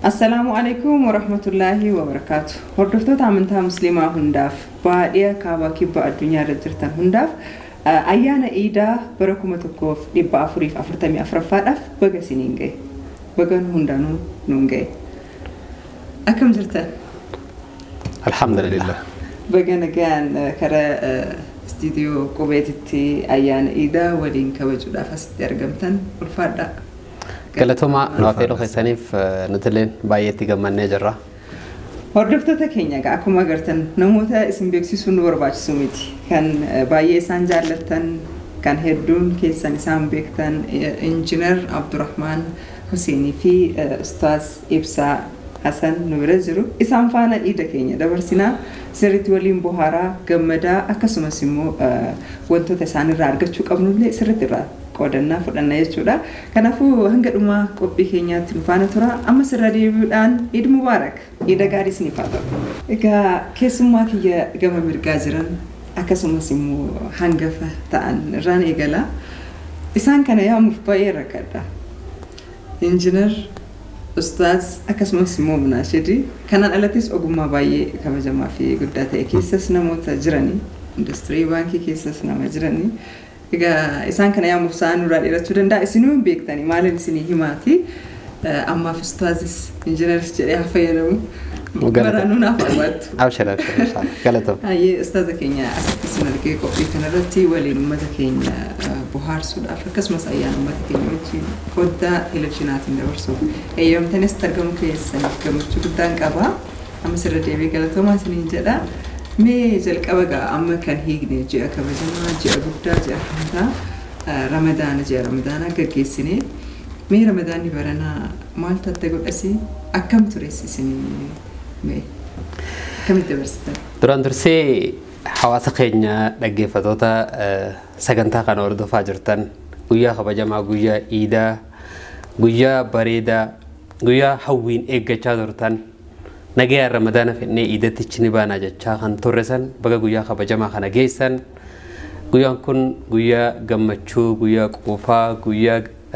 السلام عليكم ورحمة الله وبركاته. هردفتو تعملتها مسلمة هنداف بادية كابا كيبا الدنيا رجرتان هنداف أيانا إيدا بركم تكوف إبا أفريف أفرتمي أفرفات أف بغا سنينجي بغا هندانو نونجي أكم جرتان؟ الحمد لله بغا نجان كرا استديو قبيتتي أيانا إيدا ولين كوجو دافست يرغمتان والفادا كلتهما نوافيلو خيسانيف نتلين بايتي قمان نجرة هردفتو كينيا كأكما قرتن نموتا اسم بيكسيسو نور باجسوميتي كان بايه سانجالتن كان هدون كيسان اسام بيكتن انجينير عبد الرحمن حسيني في استاذ إبسا حسن نورزرو اسام فانا إيدا كينيا دبرسنا سرت ولين بوهارا قمدا أكسما سمو وانتو تساني رارغتشو قبنو لي سرت رار قودنا فدنا يجودا كنافو هنگدوما قبي كينيا تلفانا ترى اما سرادي بودان عيد مبارك عيد غاري سنيفاتو اغا كيسما كيا غما مرغاجران اكسما سمو هنگفا تان ران ايغلا اسان كان يا مفباي ركدا انجينير استاذ اكسما سمو مناشدي كان الاتيس اوغما باي كبجما في غداتا كيسس نموت جراني اندستري بانكي كيسس نما جراني إذا إنسان كان يوم فسان ورادي رتودن دا إسنوم بيكتاني مالن سني هماتي أما في استاذ إنجنير شجري حفيرم مرانونا فوات أبشر قالتهم أي استاذ كينيا أسكت سنة كي كوبي كنرتي ولي نمت كينيا بوهار سود أفريقيا اسمه سيان نمت كينيا وجي كودا إلكشنات ندورسو أيام تنس ترجم كيسن كم شو كابا أما سر تيبي قالتهم ما سنين جدا مي جلك أبغى أما كان هيجني جاء كبجنا جاء بودا جاء حمدا رمضان جاء رمضان كجيسني مي رمضان يبرنا مال تتقول أسي أكم تريسي سني مي كم تبرستان دران درسي حواس خينيا دقي فتوتا سجنتا كان أردو فاجرتن ويا خبجما ويا إيدا ويا بريدا ويا حوين إيجا جادرتن نجيا رمضان في إني إذا تجني بانا جتشا خان تورسن بقى جويا خبجما خان جيسن جويا كن جويا جمتشو جويا كوفا جويا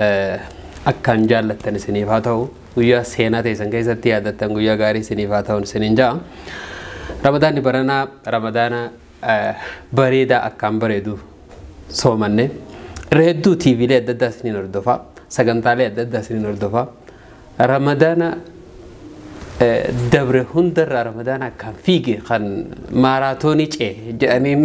أكان جالة تنسني فاتو جويا سينا تيسن كيسة تيادة تن جويا غاري سني فاتو نسنينجا رمضان برنا رمضان بريدا أكان بريدو سومنة رهدو تي في ليه ددا سنين أردوفا سجنتالي ددا سنين أردوفا رمضان دبر هندر رمضان كان فيجي كان ماراثوني شيء جانين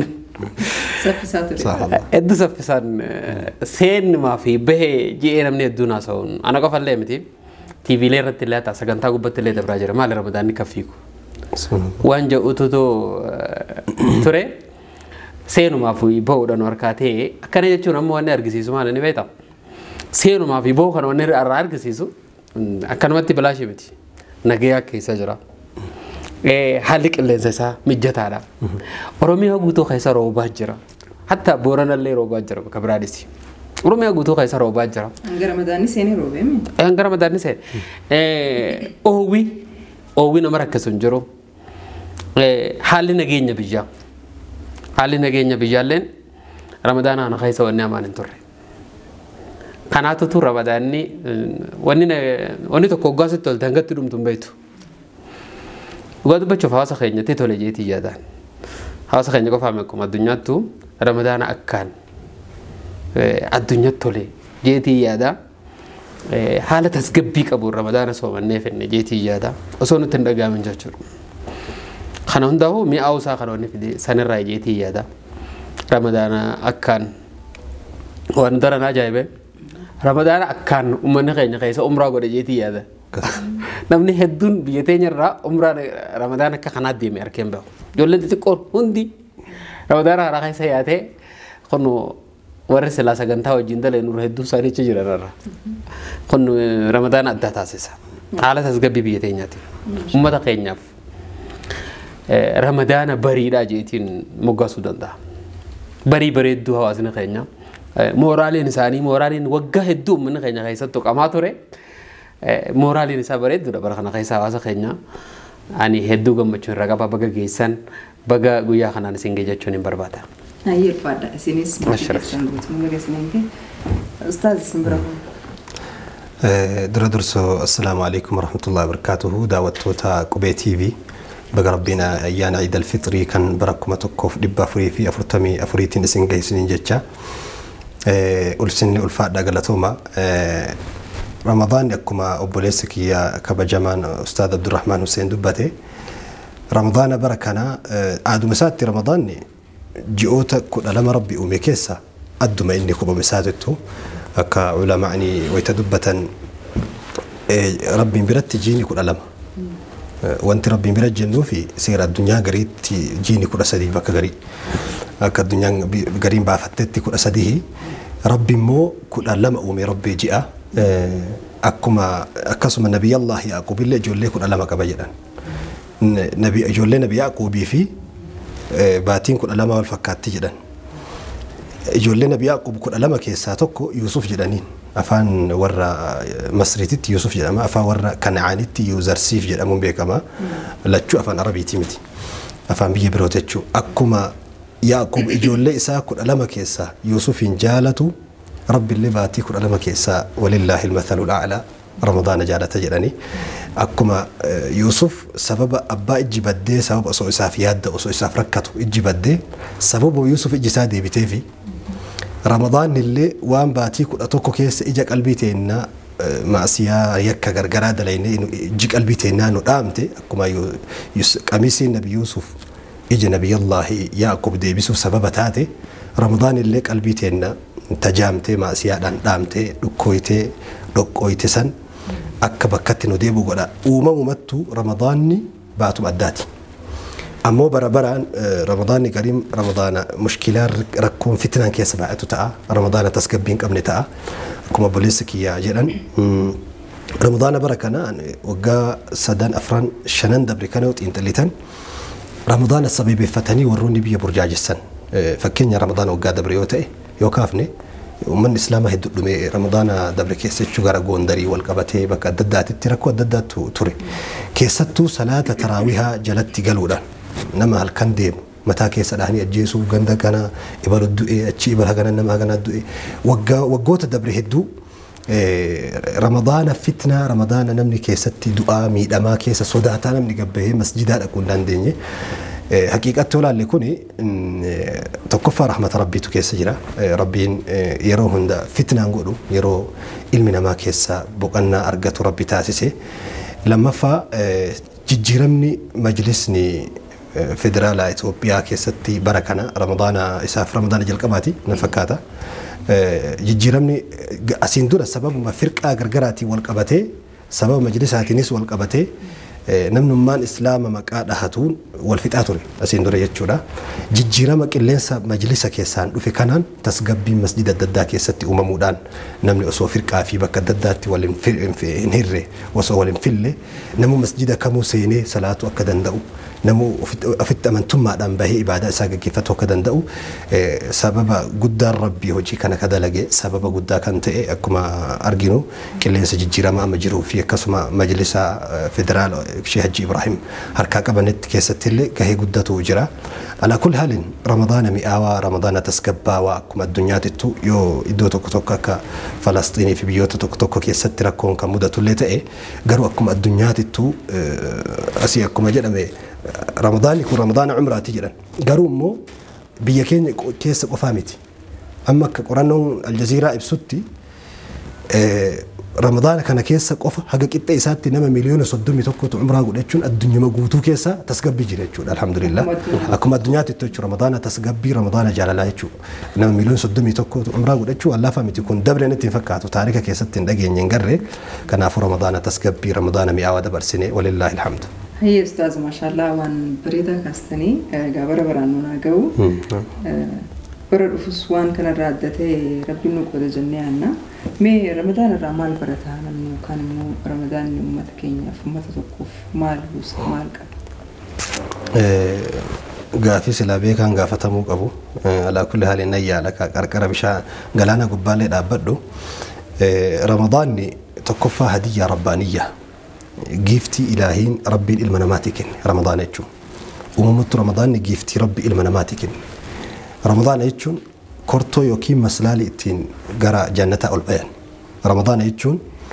ادو سفسان سين ما في به جينا من الدنيا سون انا قفل لي متي تي في ليره تلاتا سغنتا غبت لي دبراجر مال رمضان كفيكو وانجا اوتو توري سينو ما في بو دون وركاتي كان يجون امو نرغسيسو مال ني بيتا سينو ما في بو كان ونر ارغسيسو كان متي بلاشي متي نجيا كيسا جرا حالك اللي زسا مجتالا أرومي هقولتو خيسا روبا جرا حتى بورنا اللي روبا جرا كبراديسي أرومي هقولتو خيسا روبا جرا أنغرا مداني سيني روبي مي أنغرا مداني سين أوي نمرك كسنجرو حالي نجينا بيجا لين رمضان أنا خيسا وني أمان توري كاناتو تو رمضاني وني تو كوغاسة تول دهنگت تدوم تنبيتو وقادو بچو فاسا خينيا تيتولي جيتي جادان فاسا خينيا كو فامكم الدنيا تو رمضان أكان الدنيا تولي جيتي جادا حالة تسقبي كابو رمضان سوما نيفن جيتي جادا وصونو تندقا من جاچور خانا هندهو مي آوسا خانو نفدي سنرى جيتي جادا رمضان أكان واندرنا جايبه رمضان أكان أمنا خينيا خيسا عمره قد جيتي هذا نمني هدون بيتين الرا عمره رمضان كخنات دي ميركين به جولد تقول هندي رمضان را خيسا ياته خنو ورث لا سجنتا وجندل نور هدون ساري تجرا را خنو رمضان أدى تاسسا على تسقبي بيتين ياتي أمتا خينيا رمضان بريدا جيتين مقصودن ده بري دو هوازن خينيا مورالين إنساني مورالين وجه الدوم من خينا خيسة تقاماتوري مورالين إنسان بريد ولا برخنا خيسة واسا خينا أني هدو قم بتشون رجع بابا جيسان بقى جويا خنا نسينجي جتشونين بربادا هاي الفادا سينيس مشرف أستاذ سمبرا درسو السلام عليكم ورحمة الله وبركاته. دعوتوتا قبي تي في بقى ربنا أيان عيد الفطر كان بركم تكوف دبا فري في أفرتمي أفريتين سنجي سنين جتة ألسني ألفاء دقلتهما رمضان يكما أبوليسك يا كبجمان أستاذ عبد الرحمن حسين دبته رمضان بركنا عاد مسات رمضان جئوتا كل لما ربي أميكيسا أدو ما إني كوبا مساتتو أكا علماء ويتدبة ربي برت جيني كل لما وانت ربي برت جنو في سير الدنيا قريت جيني كل سدي بك قري أكا الدنيا قريم بافتتي كل سديه ربي مو كل لما أمي ربي جاء أكما أكسم النبي الله يعقوب اللي جولي كل لما كبجدا نبي جولي نبي يعقوب في باتين كل لما والفكات جدا جولي نبي يعقوب كل لما كيساتوكو يوسف جدانين أفان ورا مصريتي يوسف جدا ما أفان ورا كنعانيتي يوزرسيف جدا من بيكما لا تشو أفان عربي تيمتي أفان بيجي بروتشو أكما يعقوب جولي إسا كل لما كيسا يوسف جالتو رب اللي باتي كل لما كيسا ولله المثل الأعلى رمضان جالت جداني أكما يوسف سبب أبا إجبدي سبب أسوء إسافياد أسوء إساف ركته إجبدي سبب يوسف إجسادي بتيفي رمضان اللي وان باتي كل أتوكو كيس إجاك قلبيتينا معسيا يكا غرغرا دليني إنه إجاك قلبيتينا نقامتي أكما قميصي نبي يوسف إجا نبي الله يعقوب دي بسو سبب تاتي رمضان اللي قلبيتينا تجامتي معسيا دامتي دكويتي دكويتي سن akka bakkatti nu deebi'u godha uumamumattu ramadaanni baatu addaati ammoo barabaraan ramadaanni gariin ramadaana mushkilaa rakkoon fitnaan keessa baay'atu ta'a ramadaana tasgabbiin qabne ta'a akkuma boleessi kiyyaa jedhan ramadaana bara kana waggaa 3-4-5 dabre kana xiinxallitan ramadaana sababeeffatanii warroonni biyya burjaajessan fakkeenya ramadaana waggaa dabre yoo ta'e yoo kaafne ومن إسلام هيد دمي رمضان دبر كيس شجرة غوندري والقبتة بك الددات تركوا الددات توري كيستو صلاة تراويها جلت جلودا نما هالكنديم متى كيس الأهني الجيسو غندا كنا يبالو الدؤي أشي يبالها كنا نما كنا الدؤي وجوت دبر هدو رمضان فتنة رمضان نمني كيستي دعاء ميدما كيس صداعة نمني جبهه مسجدات أكون لندني حقيقة تولا اللي كوني تكفى رحمة ربي تكيس جرا ربين يروهن دا فتنة نقولوا يرو علمنا ما كيسا بقنا أرجت ربي تاسسه لما فا جيرمني مجلسني فدرال إثيوبيا كيستي بركنا رمضان إساف رمضان جلقباتي نفكاتا جيرمني أسندور السبب ما فرق أجرجراتي والقبتة سبب مجلساتي نس والقبتة نمن مان إسلام مكاد هاتون والفتاتوري أسندوري يجورا جيرا مكلنسا مجلسا كيسان وفي كانان تسقبي مسجد الددا كيستي أممودان نمن أسوفر كافي بك الددات في نهره وسوالن فيله نمو مسجد كمو سيني صلاة وكدن دو نمو أفت من ثم أدم به إبادة ساق كيفته كدن دو سبب قدر ربي هجي كان كذا لقي سبب قدر كانت أكما أرجينو كلنسا جيرا ما مجرو في كسمة مجلسا فدرال شيخ حجي إبراهيم هركا كبنت كيستلي كهي قدته جرا على كل حال رمضان مئاوى رمضان تسكبا وأكما الدنيا تتو يو إدو توكتوكا كفلسطيني في بيوت توكتوكا كيسترا كون كمدة الليتة قالوا أكما الدنيا تتو أسي أكما جنبه رمضان يكون رمضان عمره تجرا قالوا مو بيكين كيس قفامتي أما كقرآن الجزيرة إبسوتي رمضان كان كيسا قف حقا كتا إساتي نما مليون صدومي توكوت عمرها قولتشون الدنيا مقوتو كيسا تسقبي جريتشون الحمد لله أكما الدنيا تتوچ رمضان تسقبي رمضان جالالايتشو نما مليون صدومي توكوت عمرها قولتشو الله فهمت يكون دبر نتي فكاتو تاريخا كيسا تندقين ينقرر كان عفو رمضان تسقبي رمضان مئاوى دبر سنة ولله الحمد هي أستاذ ما شاء الله وان بريدة كاستني قابر برانونا جو برد أفسوان كان رادته ربي نقول جنيانا مي رمضان الرمال برتها نمو كان مو رمضان نمت كينيا فما تتوقف مال بوس مال كاب غافي سلابي كان غافته مو قبو على كل حال نيا لك قرقر بشا غلانا غبالي دابدو رمضان تكفى هديه ربانيه جيفتي إلهين ربي المناماتكن رمضان يجون وممت رمضان جيفتي ربي المناماتكن رمضان يجون كورتو يوكيم مسلالي تين جرا جنة البيان رمضان يجون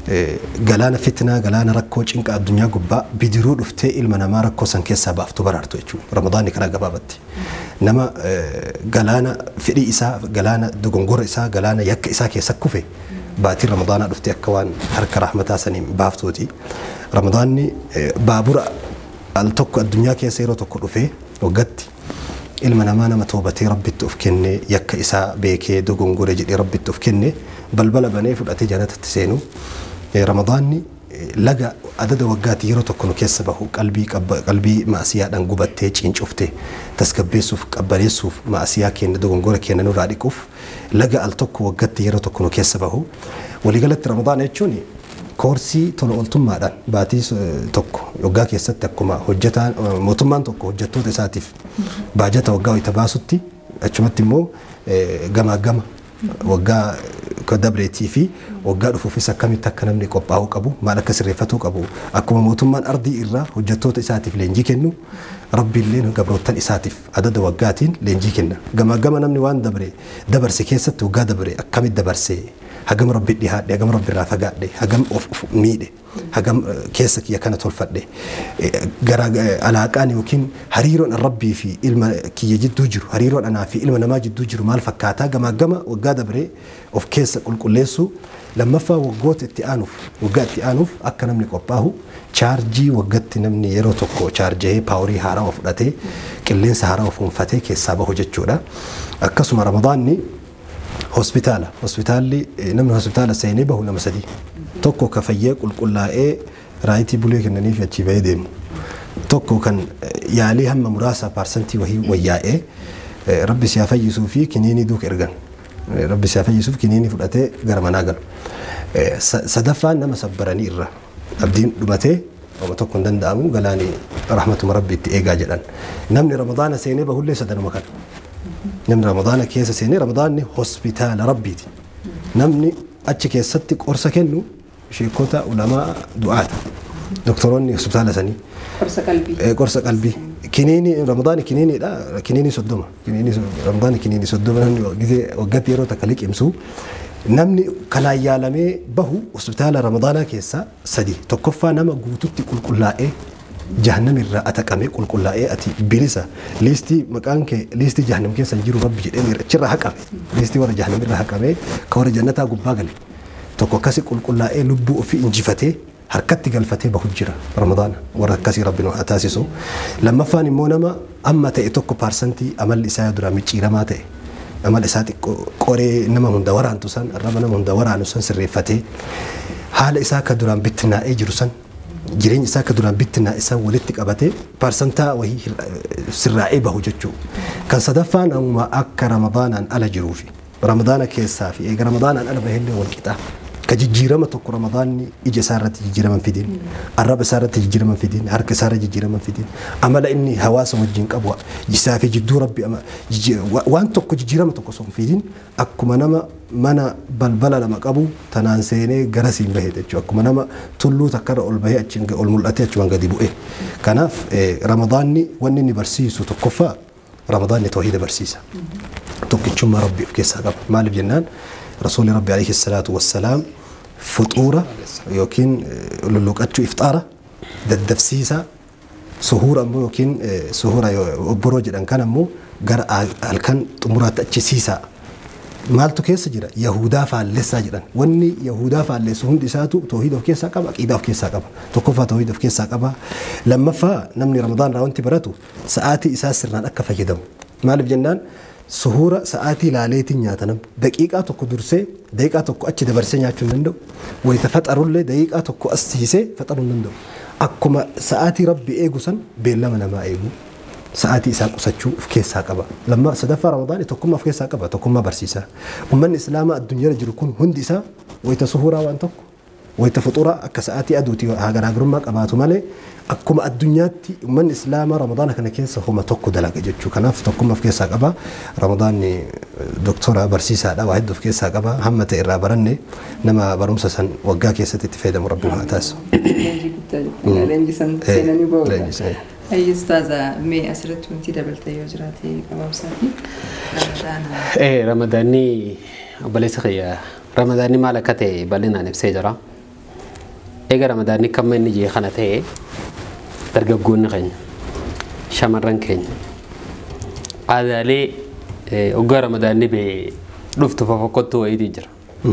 galaana fitnaa galaana rakkoo cinqa addunyaa gubbaa bidiruu dhuftee ilma namaa rakkoo san keessaa baaftu baraartu jechuudha. Ramadaanni karaa gabaabatti nama galaana fedhii isaa galaana dogongora isaa galaana yakka isaa keessa kufe baatii ramadaanaa dhuftee akka waan harka rahmataa saniin baaftuuti. Ramadaanni baabura al tokko addunyaa keessa yeroo tokko dhufee waggaatti ilma namaa nama toobatee rabbitti of kennee yakka isaa beekee dogongore jedhee rabbitti of kennee balbala banee fudhatee jannatatti seenu. Ramadaanni laga adada waggaatti yeroo tokko nu keessa bahu qalbii maasiyaadhaan gubattee ciincuftee tasgabbeessuuf qabbaneessuuf maasiyaa keenya dogongora keenya nurraa dhiquuf laga al tokko waggaatti yeroo tokko nu keessa bahu. Waliigalatti Ramadaana jechuun koorsii tola ooltummaadhaan baatii tokko waggaa keessatti akkuma hojjetaan mootummaan tokko hojjettoota isaatiif baajata waggaa wayita baasutti achumatti immoo gama waggaa dabreetii fi waggaa dhufuufis akkamitti akka namni qophaa'uu qabu maal akka sirreeffatuu qabu akkuma mootummaan ardii irraa hojjettoota isaatiif leenjii kennu rabbiillee gabroottan isaatiif adada waggaatiin leenjii kenna. Gama namni waan dabarse keessatti waggaa dabre akkamitti dabarse hagam rabbi dhihaadhe hagam rabbi irraa fagaadhe hagam of miidhe hagam keessa kiyya kana tolfadhe gara alaaqaan yookiin hariiroon rabbii fi ilma kiyya jidduu jiru hariiroon anaa fi ilma namaa jidduu jiru maal fakkaataa gama waggaa dabree of keessa qulqulleessu lammaffaa waggoota itti aanuuf akka namni qophaa'u chaarjii waggaatti namni yeroo tokko chaarjee paaworii haaraa fudhatee qilleensa haaraa fuunfatee keessaa bahu jechuudha. Akkasuma Ramadaanni hospitaalli namni hospitaala seenee bahu nama sadii tokko ka fayyee qulqullaa'ee raayitii bulee kennaniif achi bahee deemu tokko kan yaalii hamma muraasa paarsantii wahii wayyaa'ee rabbi siyaa fayyisuu fi kiniinii duuka ergan rabbi siyaa fayyisuuf kiniinii fudhatee gara manaa galu. Sadaffaan nama sabbaranii irra abdiin dhumatee wama tokko hin danda'amu galaanii rahmatuma rabbi itti eegaa jedhan. Namni Ramadaana seenee bahullee sadanuma kana. Namni Ramadaana keessa seenee Ramadaanni hospitaala rabbiiti. Namni achi keessatti qorsa kennu sheekota ulamaa du'aata. Doktoroonni hospitaala sanii. Qorsa qalbii. Kiniini Ramadaani kiniiniidha. Kiniini 30. Ramadaani kiniini 30 namni waggaatti yeroo takka liqimsu. Namni kanaan yaalamee bahu hospitaala Ramadaanaa keessaa sadi. Tokkoffaa nama guututti qulqullaa'ee jahannam irraa ataqamee qulqullaa'ee ati bilisa liistii maqaan kee liistii jahannam keessa jiru rabbi jedhee achirraa haqame liistii warra jahannam irraa haqamee ka warra jannataa gubbaa gale tokko akkasii qulqullaa'ee lubbuu ofii injifatee harkatti galfatee bahu jira Ramadaana warra akkasii rabbi nu haa taasisu. Lammaffaan immoo nama amma ta'e tokko paarsantii amalli isaa duraa micciiramaa ta'e amal isaa qoree nama hunda waraantu san arraba nama hunda waraanu san sirreeffatee haala isaa ka duraan bittinnaa'ee jiru san jireenya isaa ka duraan bittinaa isaa walitti qabatee paarsantaa wahii sirraa'ee bahu jechuudha. Kan sadaffaan amma akka Ramadaanaan ala jiruu fi Ramadaana keessaa fi eega Ramadaanaan ala bahee wal qixaa ka jijjiirama tokko Ramadaanni ija isaa irratti jijjiiraman fidin arraba isaa irratti jijjiiraman fidin harka isaa irratti jijjiiraman fidin amala inni hawaasa wajjin qabu jisaa fi jidduu rabbi waan tokko jijjiirama tokko son fidin akkuma nama mana balbala lama qabu tanaan seenee gara siin bahee jechuudha. Akkuma nama tulluu takkarra ol bahee achiin ol mul'atee achumaan gadi bu'e. Kanaaf Ramadaanni wanni inni barsiisu tokkoffaa Ramadaanni tawhiida barsiisa. Tokkichummaa rabbi of keessaa qaba. Maaliif jennaan Rasuulli Rabbi alayhi salaatu wassalaam fuxuura yookiin lulluqachuu ifxaara daddafsiisa suhuura ammoo yookiin suhuura obboroo jedhan kan ammoo gara halkan xumuraatti achisiisa. Maaltu keessa jira Yahudaa faallessaa jedhan wanni Yahudaa faallessu hundi isaatu tawhiida of keessaa qaba aqiidaa of keessaa qaba tokkoffaa tawhiida of keessaa qaba. Lammaffaa namni Ramadaan irraa wanti baratu sa'aatii isaa sirnaan akka fayyadamu. Maaliif jennaan suhuura sa'aatii laaleetiin nyaata namni daqiiqaa tokko dursee daqiiqaa tokko achi dabarsee nyaachuu hin danda'u wayita faxarullee daqiiqaa tokko as siisee faxaruu hin danda'u. Akkuma sa'aatii rabbi eegu san beellama namaa eegu sa'aatii isaa qusachuu of keessaa qaba. Sadaffaa Ramadaanii tokkummaa of keessaa qaba tokkummaa barsiisa. Uummanni Islaamaa addunyaa jiru kun hundi isaa wayita suhuuraa waan tokko wayita fuxuraa akka sa'aatii aduutii garaagarummaa qabaatu malee akkuma addunyaatti uummanni Islaamaa Ramadaana kana keessa homa tokko dalaga jechuu. Kanaaf tokkummaa of keessaa qaba. Ramadaanni doktora barsiisaadha waa hedduu of keessaa qaba. Hamma ta'e irraa baranne nama barumsa san waggaa keessatti itti fayyadamu rabbi haa taasisu. Leenjisan seenanii ba'uudha. Ayyi ustaaza mee asirratti wanti dabaltee yoo jiraate gabaabsaati Ramadaana. Ramadaanni obboleessa kiyya Ramadaanni maal akka ta'e bal'inaan ibsee jira. eega ramadaanni kamma inni jee kana ta'e dargaggoonni keenya shamarran keenya aadaalee oggaa ramadaanni bee dhuftu fafakkottuu wayiitii jira.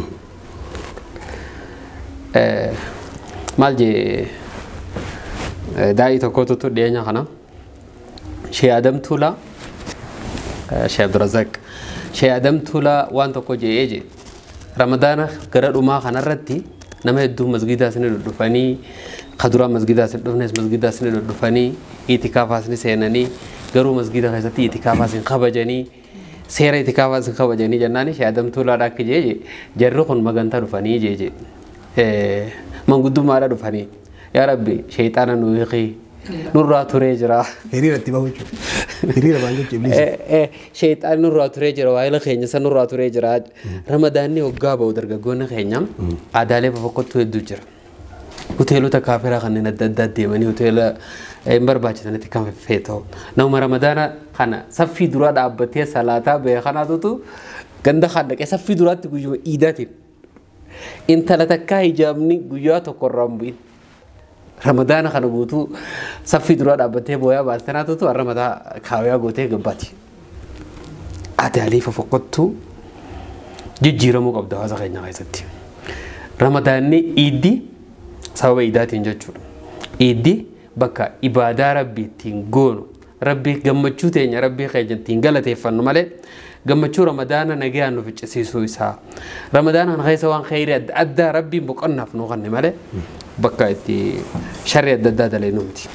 Maal jee daa'ii tokkotu dhiyeenya kana Shee Adam Tuulaa Shee Abdurazaq Shee Adam Tuulaa waan tokko jee ramadaana gara dhumaa kanarratti nama hedduu masgiidaa isin dhufanii kaduraa masgiidaa isin dhufnes masgiidaa isin dhufanii itikaafaa isin seenanii garuu masgiida keessatti itikaafaa isin kabajanii seera itikaafaa isin kabajanii jennaani Shee Adam Tuulaadha akka jee jarri kun magantaa dhufanii jee manguddummaadha dhufanii yaa rabbi shayxaana nu hiqii nurraa turee jira. Hiriiratti bahu jechuudha. Hiriira maal jechuudha ibliisa. Shayxaan nurraa turee jira waa'ila keenya san nurraa turee jira. Ramadaanni hoggaa bahu dargaggoonni keenya aadaalee fafakkottuu hedduu jira. Hoteelota kaafiraa kanneen adda addaa deemanii hoteela hin barbaachisanitti kan feeta'u. Nama ramadaana kana saffii duraa dhaabbatee salaataa ba'e kanaatutu ganda kan dhaqee saffii duraatti guyyuma iidaatiin. Intala takkaa hijaabni guyyaa tokkorraan bu'in. Ramadaana kana guutuu saffii duraa dhaabbatee booyaa baastanaatutu har'a mataa kaawiyaa gootee gabbaati. Aadaalee fafakkottuu jijjiiramuu qabda hawaasa keenya keessatti. Ramadaanni iiddi sababa iidaatiin jechuudha. Iiddi bakka ibaadaa rabbii ittiin goonu rabbii gammachuu teenya rabbii keenya ittiin galateeffannu malee gammachuu ramadaana nagaan nu ficcisiisuu isaa. Ramadaana kana keessa waan khayrii adda addaa rabbiin boqonnaaf nu kanne malee bakka itti sharri adda addaa daleenuu miti.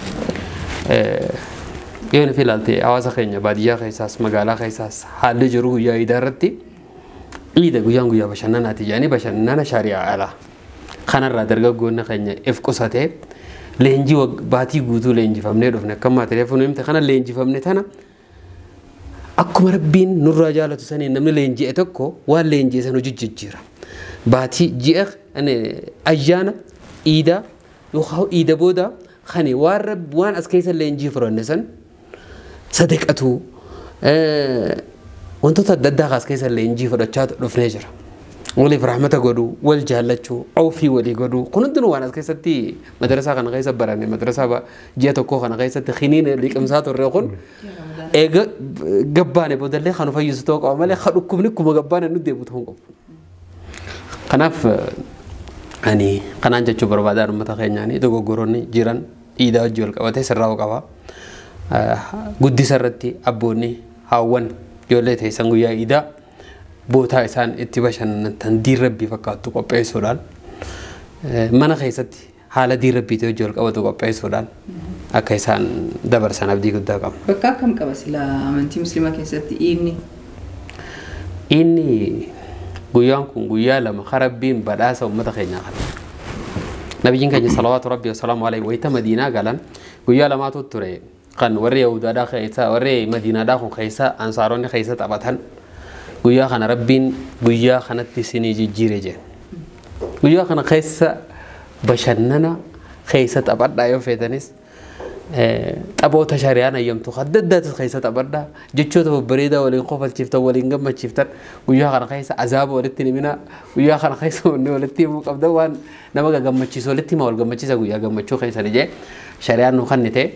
Yoo nufi ilaalte hawaasa keenya baadiyyaa keessaas magaalaa keessaas haalli jiru guyyaa iidaa irratti iida guyyaan guyyaa bashannanaati jedhanii bashannana shari'aa alaa. Kanarraa dargaggoonni keenya if qusatee leenjii baatii guutuu leenjifamnee dhufne akka maatireefu nu himte kana leenjifamne tana akkuma rabbiin nurraa jaalatu saniin namni leenji'e tokko waan leenji'e san hojii jijjiira. Baatii ji'a ayyaana iidaa yookaan iida booda kan waan as keessa leenjii furanne san sadaqatu wantoota adda addaa as keessa leenjii fudhachaa dhufnee jira. Waliif rahmata godhu wal jaallachuu awfii walii godhu kun hundinuu waan as keessatti madrasaa kana keessa baranne madrasaa ji'a tokkoo kana keessatti khiniin liqimsaa turre kun eega gabbaane boodallee kan fayyisu ta'uu qaba malee kan dhukkubni kuma gabbaane nu deebi'u ta'uu qabu. Kanaaf ani kanaan jechuu barbaadaan uummata keenyaanii dogoggoroonni jiran iidaa wajji wal qabatee sirraa'uu qaba. Guddisa irratti abboonni haawwan ijoollee teessan guyyaa iidaa bootaa isaan itti bashannantan diin rabbii fakkaattu qopheessuudhaan mana keessatti haala diin rabbiitii wajji wal qabatu qopheessuudhaan akka isaan dabarsan abdii guddaa qaba. Bakka akkam qaba sila amantii musliimaa keessatti iidni? Inni guyyaan kun guyyaa lama rabbiin badhaasa uummata keenyaa kana. Nabiyyiin keenya salawaatu rabbii wasalaamu alayhi wayita Madiinaa galan guyyaa lamaatu ture kan warri Yahudaadhaa keessa warri Madiinaadhaa kun keessa ansaaronni keessa taphatan guyyaa kana rabbiin guyyaa kanatti isinii jijjiire jedhe. Guyyaa kana keessa bashannana keessa taphadhaa yoo feetanis taphoota shari'aan ayyamtu adda addaatis keessa taphadhaa jechoota babbareedaa waliin qofalchiiftan waliin gammachiiftan guyyaa kana keessa azaaba walitti himina guyyaa kana keessa wanni walitti himuu qabda waan nama gammachiisu walitti hima wal gammachiisa guyyaa gammachuu keessa jee shari'aan nu kannite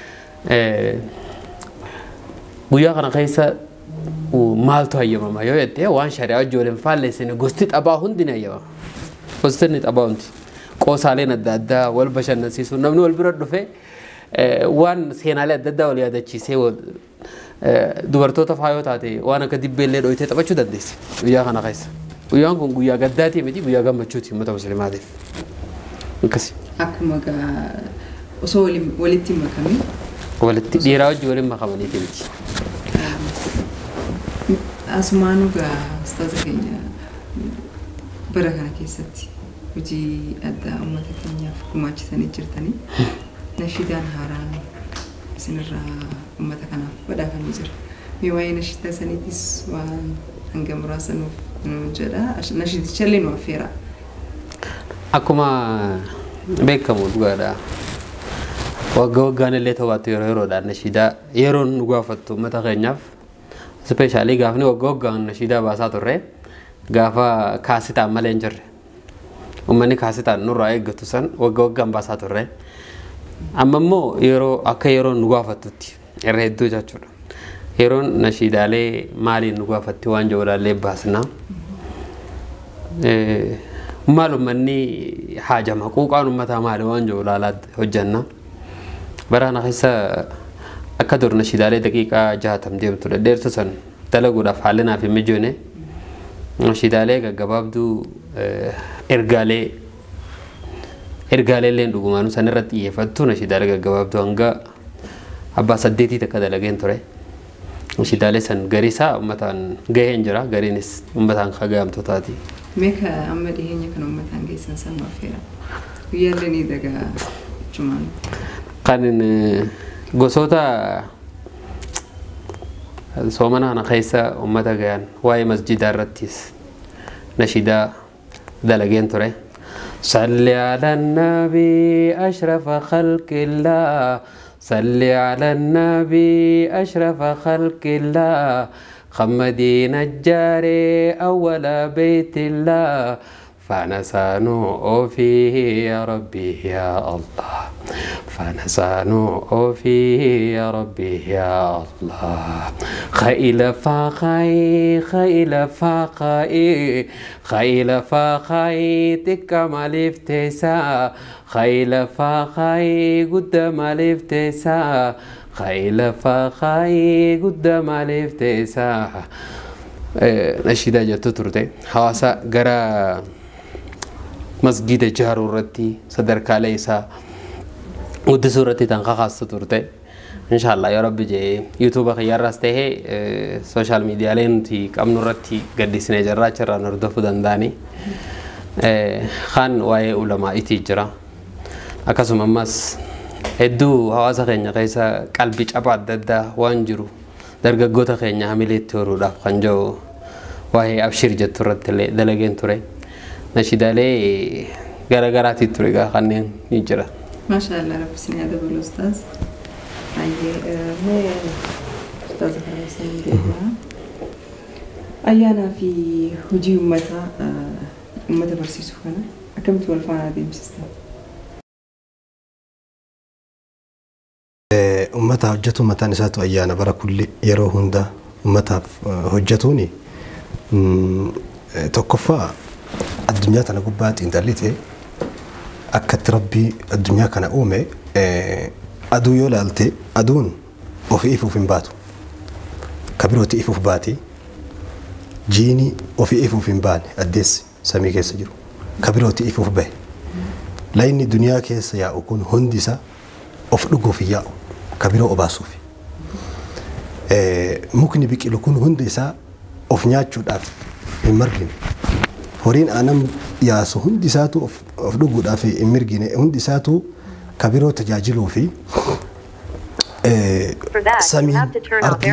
guyyaa kana keessa maaltu hayyamama yoo jettee waan shari'aa wajjin faalleessine gosti taphaa hundi ni hayyamama. Gosti taphaa hundi qoosaaleen adda addaa wal bashannansiisu namni wal bira dhufe waan seenaalee adda addaa wal yaadachiisee dubartoota faayoo taate waan akka dibbeellee dhoyitee taphachuu dandeessi guyyaa kana keessa. Guyyaan kun guyyaa gaddaatii miti guyyaa gammachuuti uummata musliimaatiif. Akkasi. Akkuma osoo walitti makamee. Walitti dhiiraa wajjin waliin makamaniiti miti. Asumaanuu gaa ustaaza keenya bara kana keessatti hojii addaa uummata keenyaaf gumaachisanii jirtanii nashiidaan haaraan isinirraa uummata kanaaf badhaafamee jira. Mee waa'ee nashiidaa saniitis waan hanga muraasa nuuf jedha. Nashiidichallee nu affeera. Akkuma beekamu dhugaadha. Waggaan illee ta'uutu yeroodhaan nashiidaa yeroon nu gaafattu uummata keenyaaf Spesialii gaafni waggaan nashiidaa baasaa turre gaafa kaasitaan malee hin jirre. uummanni kaasitaan nurraa eeggatu san waggaan baasaa turre. Amma immoo yeroo akka yeroon nu gaafatutti irra hedduu jechuudha. Yeroon nashiidaalee maaliin nu gaafatti waan jawlaallee baasna. Maal uummanni haajama quuqaan uummataa maali waan jawlaalaa hojjanna. Baraana keessa akka dur nashiidaalee daqiiqaa 60 deemtu dheertu san dalaguudhaaf haalinaaf hin mijoone. Nashiidaalee gaggabaabduu ergaalee illee dhugumaanu san irratti xiyyeeffattu nashiidaalee gaggabaabduu hanga abbaa 8 takka dalageen ture. Nashiidaalee san gariisaa uummataan gaheen jira gariinis uummataan kagaamtotaati. Meeqa amma dhiyeenya kan uummataan geessan san maafeera. Guyyaallee ni dagaa cumaan. Kan gosoota soomana keessa ummata gayan waa'ee masjidaa irrattis nashidaa dalageen ture. Salli ala nabi ashrafa khalqillah salli ala nabi ashrafa khalqillah khammadii najjaaree awwala baytillah فنسانو فيه يا ربي يا الله فنسانو فيه يا ربي يا الله خيل فاقاي خيل فاقاي خيل فاقاي تكمل افتسا خيل فاقاي قدام الافتسا خيل فاقاي قدام الافتسا نشيدا جاتو ترتي حواسا غرا مسجد جارو رتي صدر كاليسا ودسو رتي تنخاص ترتي ان شاء الله يا رب جي يوتيوب خيار راسته سوشال ميديا لين تي كم رتي قديسنا جرا چرا نردفو دنداني خان واي علماء تجرا اكاسو ممس هدو حواسا خينيا كيسا قلبي چابا ددا وانجرو درغغوتا خينيا حملت تورو داف خنجو واي ابشير جترت دلغين توري نشيدالي غرغراتي توريغا خنين يجرا ما شاء الله رب سني هذا بالاستاذ اي ما استاذ حسين دينا ايانا في هجي امتا برسيسو خنا اكمت والفانا دي مسيستم أمتها حجته متى نساتو أيانا برا كل يرو هندا أمتها حجتوني تكفى الدنيا تنا قبات إن دلته أكت ربي الدنيا كان أومي أدو يولالتي أدون وفي إيفو في باتو كبيرو تيفو في باتي جيني وفي إيفو في بان الدس سمي كيس جرو كبيرو تيفو في به لأن الدنيا كيس يا أكون هندسة أفرقوا في ياو كبيرو أباسوفي ممكن يبيك لكون هندسة أفنيات شود أف المرجين هورين أنا يا سو هندساتو أفرقوا دافي المرجين هندساتو كبيرو تجاجلوا في سامي أرضي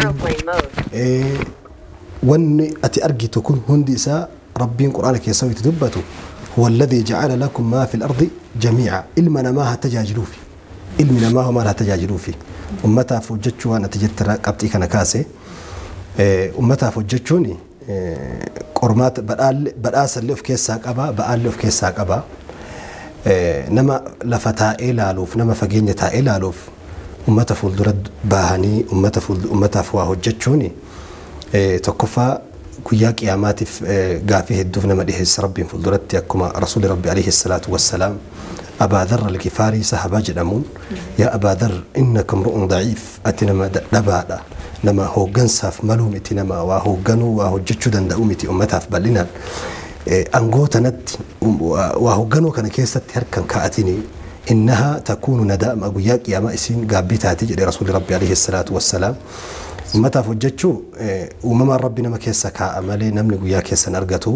وان أتي أرجي تكون هندسة ربي قرآنك يسوي تدبته هو الذي جعل لكم ما في الأرض جميعا إلمنا ما هتجاجلوا فيه ilmina ma homa la tajajilu fi ummata fujjachu ana tajattara qabti kana kaase ummata fujjachuni qormaat badhaasa of keessa qaba ba'al of keessa qaba nama lafata ilaaluuf nama fageenya ta ilaaluuf ummata fuldura baahani ummata fuwa hujjachuni tokkofa guyyaa qiyaamaatiif gaafii hedduuf nama dhiheess rabbiin fulduratti akkuma rasuuli rabbi alayhi salatu wassalam أبا ذر الكفاري صحابة جدمون يا أبا ذر إنك امرؤ ضعيف أتنما دبادا نما هو جنساف ملومتي نما وهو جنو وهو جتشدن دأومتي أمتها في بلنا أنجوت نت وهو جنو كان كيسة هركن كأتني إنها تكون نداء أبوياك يا مأسين قابتها تجي لرسول ربي عليه الصلاة والسلام متى فجتشو ومما ربنا ما كيسة كأمالي نمني وياك كيسة نرجتو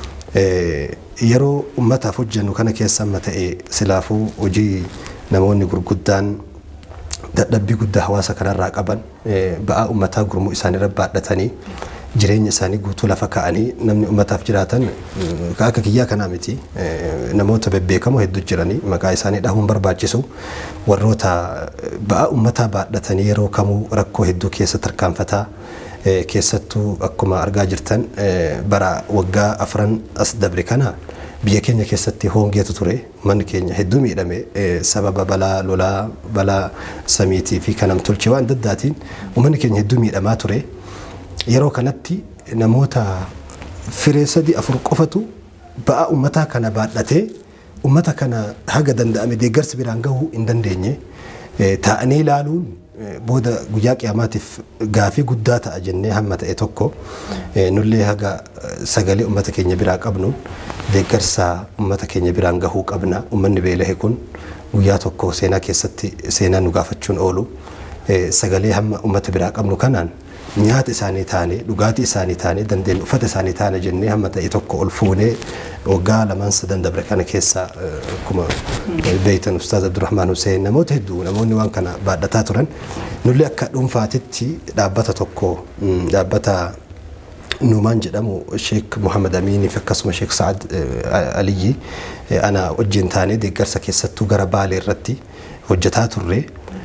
yeroo ummataaf hojjennu kana keessa amma ta'e silaafuu hojii namoonni gurguddaan dadhabbii guddaa hawaasa kanarraa qaban ba'aa ummataa gurmuu isaanii irra baadhatanii jireenya isaanii guutuu lafa kaa'anii namni ummataaf jiraatan akka kiyyaa kanaa miti namoota bebbeekamoo hedduu jiranii maqaa isaanii dhahuun barbaachisu warroota ba'aa ummataa baadhatanii yeroo kamuu rakkoo hedduu keessa tarkaanfataa keessattuu akkuma argaa jirtan bara waggaa afran as dabre kana biyya keenya keessatti hongeetu ture manni keenya hedduu miidhame sababa balaa lolaa balaa samiitii fi kanam tolchee waan daddaatiin uummanni keenya hedduu miidhamaa ture yeroo kanatti namoota firee sadii afur qofatu ba'aa uummataa kana baadhatee ummata kana haga danda'ame deeggarsi biraan gahuu hin dandeenye ta'anii ilaaluun booda guyyaa qiyaamaatiif gaafii guddaa ta'a jennee hamma ta'e tokko nullee haga sagalee ummata keenya biraa qabnuun deeggarsa ummata keenya biraan gahuu qabna ummanni beelahe kun guyyaa tokko seenaa keessatti seenaa nu gaafachuun oolu sagalee hamma ummata biraa qabnu kanaan nyaata isaanii taane dhugaatii isaanii taane dandeen uffata isaanii taane jennee hamma ta'e tokko ol fuunee waggaa lamaan sadan dabre kana keessa akkuma beeytan ustaaz Abdurrahmaan Hussein namoota hedduu namoonni waan kana baadhataa turan nullee akka dhuunfaatitti dhaabbata tokko dhaabbata Nuumaan jedhamu Sheek Muhammad Amiinii fi akkasuma Sheek Sa'ad Aliyyi ana wajjin taane deeggarsa keessattuu gara Baalee irratti hojjetaa turre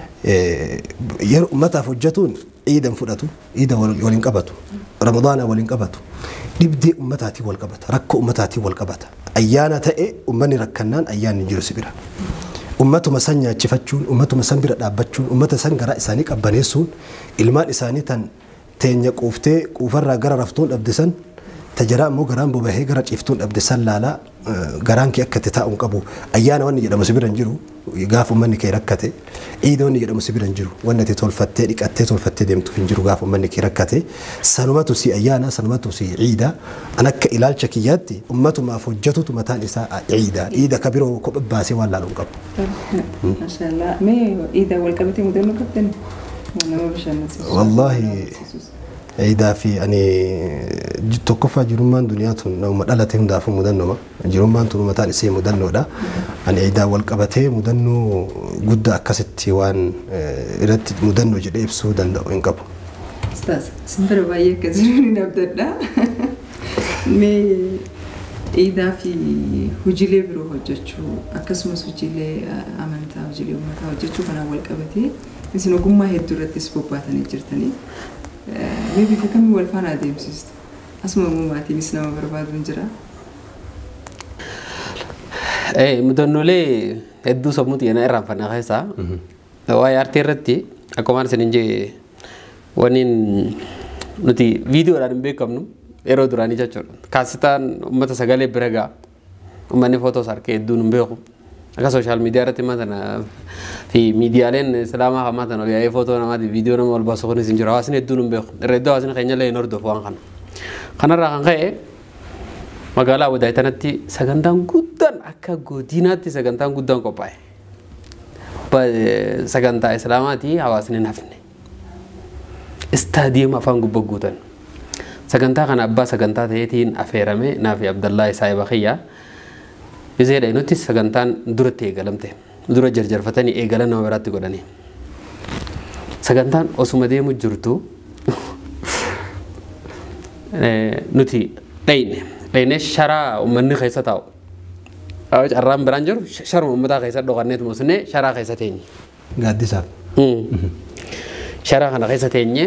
yeroo ummataaf hojjetuun ciidan fudhatu ciida waliin qabatu ramadaana waliin qabatu dibdee ummataatii wal qabata rakkoo ummataatii wal qabata ayyaana ta'e ummanni rakkannaan ayyaanni jiru sibira ummatuma san nyaachifachuun ummatuma san bira dhaabbachuun ummata san garaa isaanii qabbaneessuun ilmaan isaanii tan teenya quuftee quufarraa gara raftuun dhabdisan tajaraa immoo garaan bobahee gara ciiftuun dhabdisan laalaa garaan kee akka taa'uun qabu ayyaana wanni jedhamu sibira hin jiru gaafa ummanni kee rakkate ciida wanni jedhamu sibira hin jiru wanni ati tolfattee dhiqattee tolfattee deemtuuf hin jiru gaafa ummanni kee rakkate sanumatu si ayyaana sanumatu si ciida an akka ilaalcha kiyyaatti ummatumaaf hojjetutu mataan isaa ciida ka biroo kopha baasee waan laaluun qabu. Mashallah mee ciida wal qabatee mudannoo qabdan nama bashannansiisu. Wallaahi ciidaa fi ani tokkoffaa jirummaan duniyaa tun nama dhalate hundaafuu mudannoma jirummaan tun mataan isee mudannoodha ani ciidaa wal qabatee mudannoo guddaa akkasitti waan irratti mudannoo jedhee ibsuu danda'u hin qabu. Ustaaz simbira baay'ee akka jiru ni abdadha mee ciidaa fi hojiilee biroo hojjechuu akkasumas hojiilee amantaa hojiilee uummataa hojjechuu kanaan wal qabatee isin ogummaa hedduu irrattis bobbaatanii jirtanii mee bifa kamii wal faana adeemsistu asuma uummaatiinis nama barbaaduun jira. Mudannoolee hedduu sammuuti yana irraanfannaa keessaa waa'ee aartii irratti akkuma isin jee waniin nuti viidiyoodhaan hin beekamnu yeroo duraanii jechuudha. Kaasitaan uummata sagalee bira ga'a uummanni footoos harkee hedduun hin beeku. Akka sooshaal miidiyaa irratti maatana fi miidiyaaleen islaamaa hamaatan ol yaa'ee footoo namaati viidiyoo nama ol baasu kunis hin jiru hawaasni hedduun hin beeku irra iddoo hawaasni keenya illee hin hordofu waan kana. Kanarraa kan ka'e magaalaa Wadaayitanaatti sagantaan guddaan akka godinaatti sagantaan guddaan qophaa'e. Sagantaa islaamaati hawaasni hin hafne. Istaadiyeema afaan gubbaa guutan. Sagantaa kana abbaa sagantaa ta'eetiin affeerame naafi Abdallaa Saayiba Khiyyaa. Iseedha inutti sagantaan duratti eegalamte dura jarjarfatanii eegalan nama biraatti godhanii sagantaan osuma deemu jirtu nuti dhayne sharaa uummanni keessa taa'u carraan biraan jiru sharuma uummataa keessa dhoqanneetu musnee sharaa keessa teenye. Gaaddisaaf. Sharaa kana keessa teenye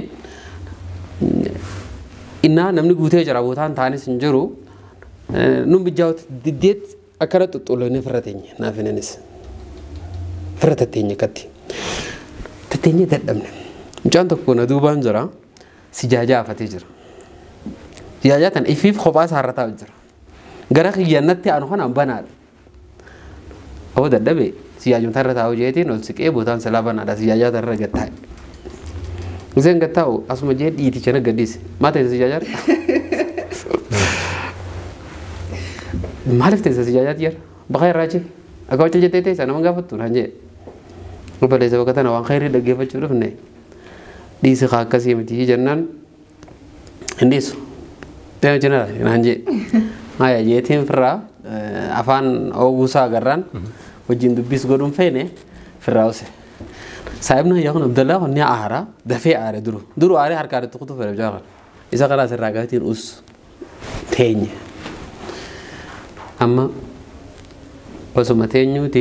innaa namni guutee jira bootaan taanis hin jiru nun bijjaawutti diddeet akkana xuxxuloonni firra teenye naafinanis firra tatteenye katti tatteenye dadhabne mucaan tokko na duubaan jira sijaajaa afatee jira sijaajaa tan ifiif kophaa isaa irra taa'u jira gara kiyyaannatti aanu kanaan banaadha hoo dadhabe sijaajumtaa irra taa'u jeetiin ol siqee bootaan silaa banaadha sijaajaa tan irra gattaa'e Iseen gattaa'u asuma jee dhiiticha na gadhiise maa ta'e sijaajaa maaliif teessa sijaajaati jira bakka irraa jee akka wajjin jettee teessa nama gaafattu naan jee obboleessa bakka tana waan khayrii dhaggeeffachuu dhufne dhiisi kaa akkasii miti jennaan hin dhiisu deema jenera naan jee maaya jeetiin firraa afaan oowwuusaa agarraan wajjin dubbis godhuun feene firraa use saayibna yaaqun Abdallaa honni aaraa dafee aare duru aaree harkaan itti kutu fedhe jaakan isa kanaas irraa gaatiin us teenye amma osuma teenyuuti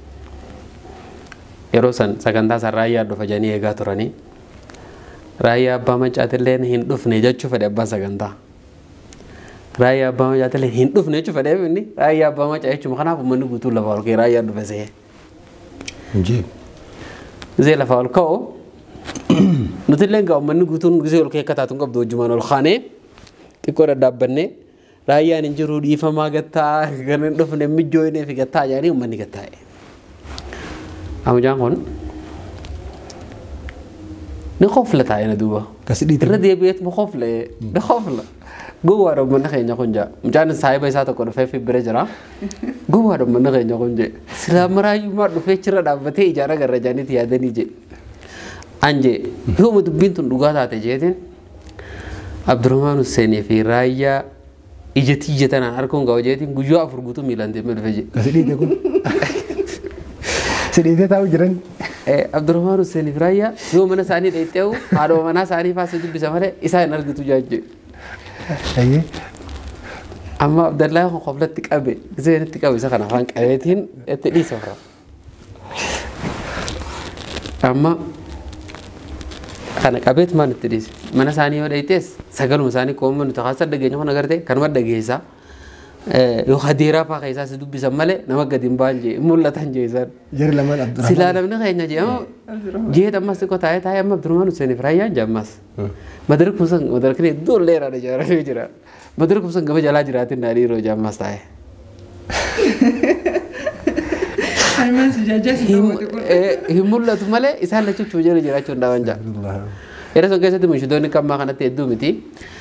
yeroo san sagantaa san raayyaa dhufa janii eegaa turanii raayyaa abbaa maccaatillee hin dhufne jechuu fedhe abbaan sagantaa raayyaa abbaa macaa talee hin dhufne jechuudha fedhee inni raayyaa abbaa macaa jechuudha kanaaf uummanni guutuu lafa ol ka'ee raayyaan dhufe see. Gisee lafa ol ka'u nuti illee egaa uummanni guutuun gisee ol ka'ee akka taatu qabdu wajjumaan ol kaanee xiqqoo dhadhaabbannee raayyaan hin jiru dhiifamaa gattaa kan hin dhufne mijjooyinee fi gattaa jedhanii uummanni gattaa'e. Amujaan kun ni qofla taa'ee na duuba. Irra deebi'eet ma qofla ni qofla. Gowwaadha uummanni keenya kun jaa. Mucaan saahiba isaa tokko dhufee fi bira jira. Gowwaadha uummanni keenya kun jee. Silaa maraayyummaa dhufee chirra dhaabbatee ijaara garra jaaniiti yaadanii jee. Anjee yooma dubbiin tun dhugaa taate jeetiin Abdurrahmaan Husseenii fi raayyaa ijatti ijjatanaan harkuun gahu jeetiin guyyaa 4 guutuu miilaan deemee dhufe jee. Sidhiite kun. Sidhiite taa'u jiran. Abdurrahmaan Husseenii fi raayyaa yoo mana isaanii dheettee haadha manaa isaanii faasii dubbisa malee isaa hin argitu jaajjee. Amma Abdallaa kun qoflatti qabe gisee itti qabe isa kana afaan qabeetiin itti dhiisa fara. Amma kana qabeet maan itti dhiise mana isaanii yoo dheettees sagaluma isaanii koomma nuti haasa dhageenya kun agartee kanuma dhageessaa yoo hadeeraa fa'aa keessaa si dubbisan malee nama gadi hin baan jee mul'atan jee isaan. Jari lamaan Abdurrahmaan. Silaa namni keenya jee jeet ammas xiqqoo taa'ee amma Abdurrahmaan Husseenii fi raayyaan jaammas. Madarak kusan madarak ni dua lera ada jarak ni jira. Madarak kusan gaba jalan jiratin dari roja mas tahe. Alman sejajah Himulla tu male isan lecu cuci jira cunda wanja. Era so kesa tu musyido ni kam makan ati edu miti.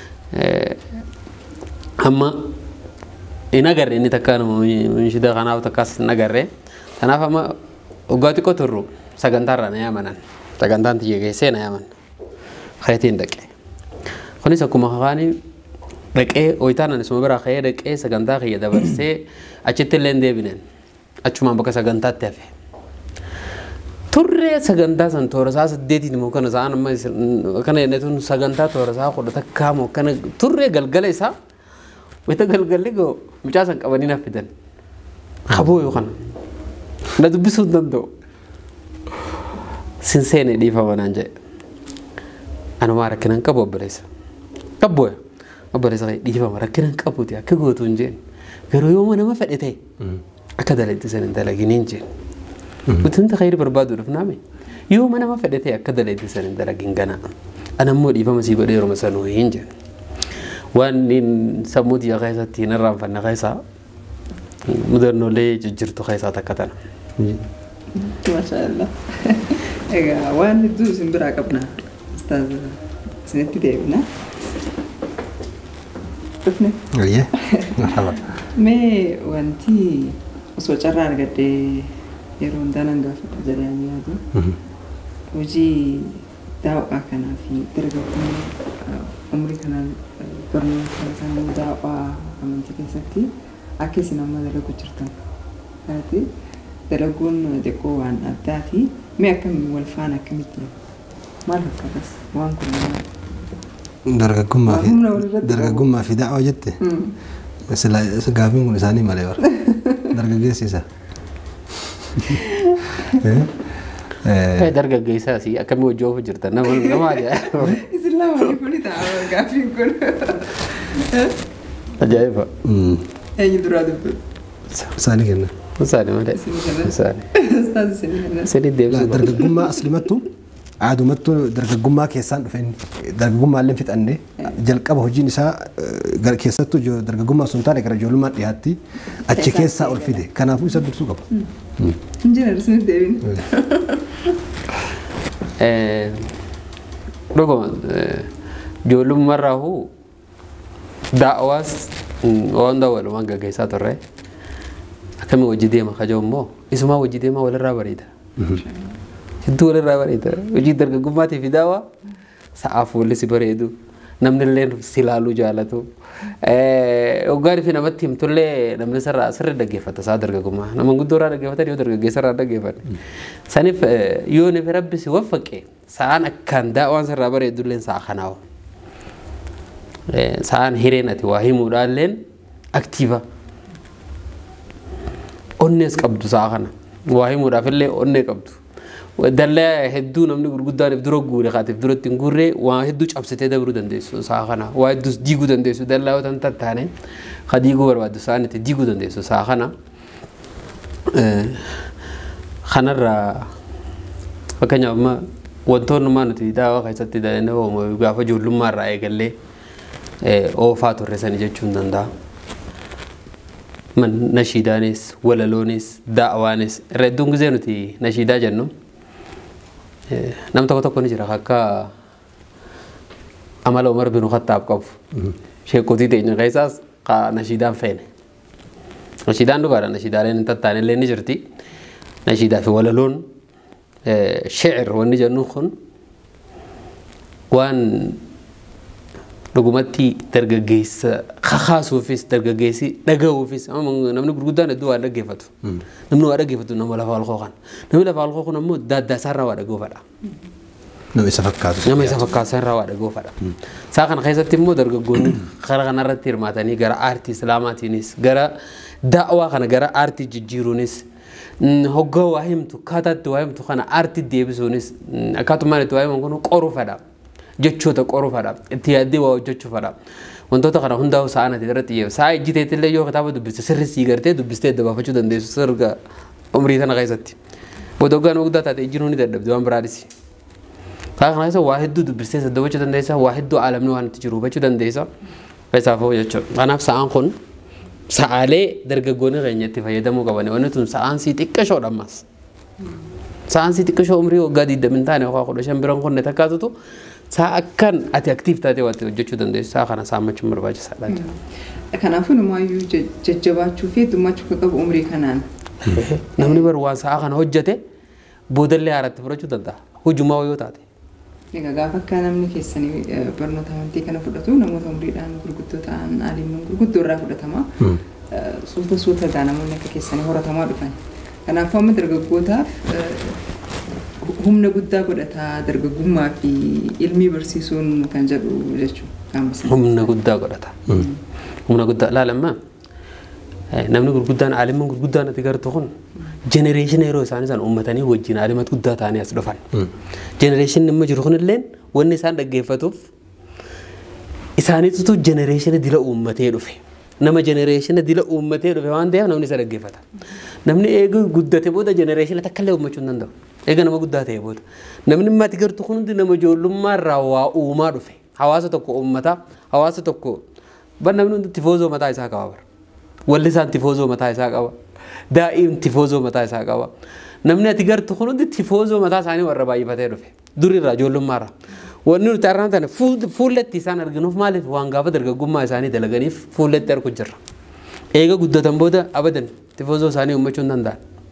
Amma inagarre ni takkan musyido kana takas nagarre. Tanah ama ugati ko turu sagantara na yamanan. Sagantan tiga kese na yaman. Khaytiin dhaqee. Kunis akkuma haqaanii dhaqee ooyitaanaan isuma bira ka'ee dhaqee sagantaa kiyya dabarsee achitti illee deebineen achumaan bakka sagantaatti hafe. Turree sagantaa san toorasaa 8 immoo kana sa'aan amma kana yennetuun sagantaa toorasaa 10 takkaa moo kana turree galgala isaa wayita galgalli goo mucaa san qabanii na fidan. Qaboo yoo kana na dubbisuu hin danda'u. Sinseene dhiifama naan jedhe. Anuma rakkinan qabu obboleessa. Qabboya. Obboleessa dhiifama rakkinan qabuuti akka gootu hin jeen. Garuu yooma nama fedhe ta'e akka dalagdi san hin dalagini hin jeen. Utunta khayri barbaaduudhaaf naame. Yooma nama fedhe ta'e akka dalagdi san hin dalagin gana. Anammoo dhiifama sii godhee yeroo sanuu hin jeen. Waan sammuu xiyyaa keessatti hin irraanfanne keessaa mudannoolee jijjiirtu keessaa takka tana. Maashaallah. Egaa waan hedduu isin biraa qabna. Ustaaz isinitti deebina. Dhufne. Ayyee. Marhaba. Mee wanti osoo carraa argadhee yeroo hundaa nan gaafadha jedhanii yaadu. Hojii daawwaa kanaa fi dargaggoonni umrii kanaan barnoota kan daawwaa amantii keessatti akka isin amma dalagu jirtan. Kanatti dalaguun xiqqoo waan addaati. Mee akkamiin wal faana akkamitti maal fakkatas waan kun dargaggummaa fi daawwaa jette gaafiin kun isaanii malee bara dargaggeessiisa. Dargaggeessaa si akkamii hojii oofu jirta nama ajaa'iba. Isin lama kun ta'a gaafiin kun. Ajaa'iba. Eenyu duraa dubbatu? Isaanii kenna. Isaanii malee. Ustaaz isinii kenna. Isinii deebisuu. Dargaggummaa aslimattu aadumattu dargaggummaa keessaan dhufeen dargaggummaa illee fixannee jalqaba hojiin isaa keessattuu dargaggummaa sun taane gara ijoollummaa dhiyaatti achi keessaa ol fide kanaafuu isa dursuu qaba. Injiinar isiniif deebin. Dhuguma ijoollummaarraahuu daa'awaas waan daawwalumaan gaggeessaa turre akkamii hojii deema kajoo immoo isumaa hojii deemaa walirraa bareeda. Hedduu walirraa bareeda. Hojii dargaggummaatiif fi daawwaa sa'aaf walli si bareedu namni illee si ilaaluu jaalatu. Hoggaan fi namatti himtullee namni sirri dhaggeeffata isaa dargaggummaa. Nama guddoorraa dhaggeeffatan yoo dargaggeessarraa dhaggeeffatan. Saniif yoo nufi rabbi si waffaqe sa'aan akkaan daawwaan sirraa bareedulleen sa'a kanaawu. Sa'aan hireen ati waa himuudhaalleen aktiiva. Onnees qabdu sa'a kana. Waa himuudhaaf illee onnee qabdu. dallaa hedduu namni gurguddaan dura guure qaatiif duratti hin guurre waa hedduu cabsitee dabruu dandeessu saa kana waa hedduus diiguu dandeessu dallaa yoo tan tattaane ka diiguu barbaaddu isaanitti diiguu dandeessu saa kana kanarraa fakkeenyaaf amma wantoonni maa nuti daawaa keessatti dalanoo gaafa ijoollummaa irraa eegallee oofaa turre sani jechuun danda'a. Nashiidaanis walaloonis daawaanis irra hedduun gisee nuti nashiidaa jennu nam tokko tokko ni jira akka amala Umar bin Khattaab qabu sheekotii teenya keessaas ka nashiidaan feene nashiidaan dhugaadha nashiidaaleen hin tattaane illee ni jirti nashiidaa fi walaloon شعر ونجا نخن وان رغمتي ترجعيس خاص وفيس ترجعيسي دعوة وفيس أما نمنو برودان الدوا على جفتو نمنو على جفتو نمو لا فعل خوان نمو لا فعل خوان نمو دا سارة ولا جوفرا نمو يسافك سارة ولا جوفرا ساكن خيزة تيمو درجعوني خرجنا رتير ماتني جرا آرتي سلاماتينيس جرا دعوة خنا جرا آرتي جيرونيس هوجا واهمتو كاتات واهمتو خنا آرتي ديبسونيس كاتو مالت واهم كونو قرو فدا جتشو تا قرو فدا اتيادي واو جتشو فدا وانتو تخنا هنداو سانا تدرتي ساي جيتي تلي يو كتابو دبست سر سيغرتي دبست دبا فچو دنديسو سرغا عمري تنا غيزتي ودوغان وغدا تا تجينوني ددب دوان برادسي كاخنا يسو واحد دبست دبچو دنديسا واحد عالم نو ان تجربه دنديسا فيسافو يچو انا سان خون سالي درغغوني غنيتي فيدمو غباني ونتون سانسي تيكشو دماس سانسي تيكشو عمري وغادي دمنتاني واخا خدو شمبرن كون تكاتو ساكن اتي اكتيف تاتي واتي جچو دندي ساخنا سامچ مرباج سالاج كنافو نمايو ججباچو في دماچو كقب عمري كنان نمني بر وان ساخنا حجته بودل يارت فرچو دندا حجما ويوتاتي نيغا غافا كان من كيسني برنو تامتي كان فدتو نمو عمريدان غرغدو تان عليم غرغدو را فدتما سوتا سوتا دانا من كيسني هورتما دفن كنافو مدرغغوتا هم نقدا قدتا درغغوما في علمي برسيسون كان جدو جچو كامس هم نقدا قدتا هم نقدا لا لما نمني غرغدان عالم غرغدان تيغرتخون جنريشن هيرو سان امتاني وجين عالمات قدا تاني اسدفان جنريشن نما جرخون لين وني سان دغيفتوف اساني تو جنريشن ديلا امتي دفه نما جنريشن ديلا امتي دفه وان ده نمني سان دغيفتا نمني ايغ غدته بودا جنريشن تكله امچون نندو ايغ نما غدته بودا نمني ما تيغرتخون دي نما جولما راوا اوما دفه حواسه تكو امتا حواسه تكو بنمنو تيفوزو متا يسا كبر ولسان تيفوزو متا يسا كبر دائم تيفوزو متا يسا كبر نمني تيغرتخون دي تيفوزو متا ساني ورباي فته دفه دوري راجولم مارا ونو تارانتن فولت تيسان ارغنوف مالت وانغا بدرغغوما ساني دلغنيف فولت تر كجر ايغا غدتن بودا ابدا تيفوزو ساني امچون دندا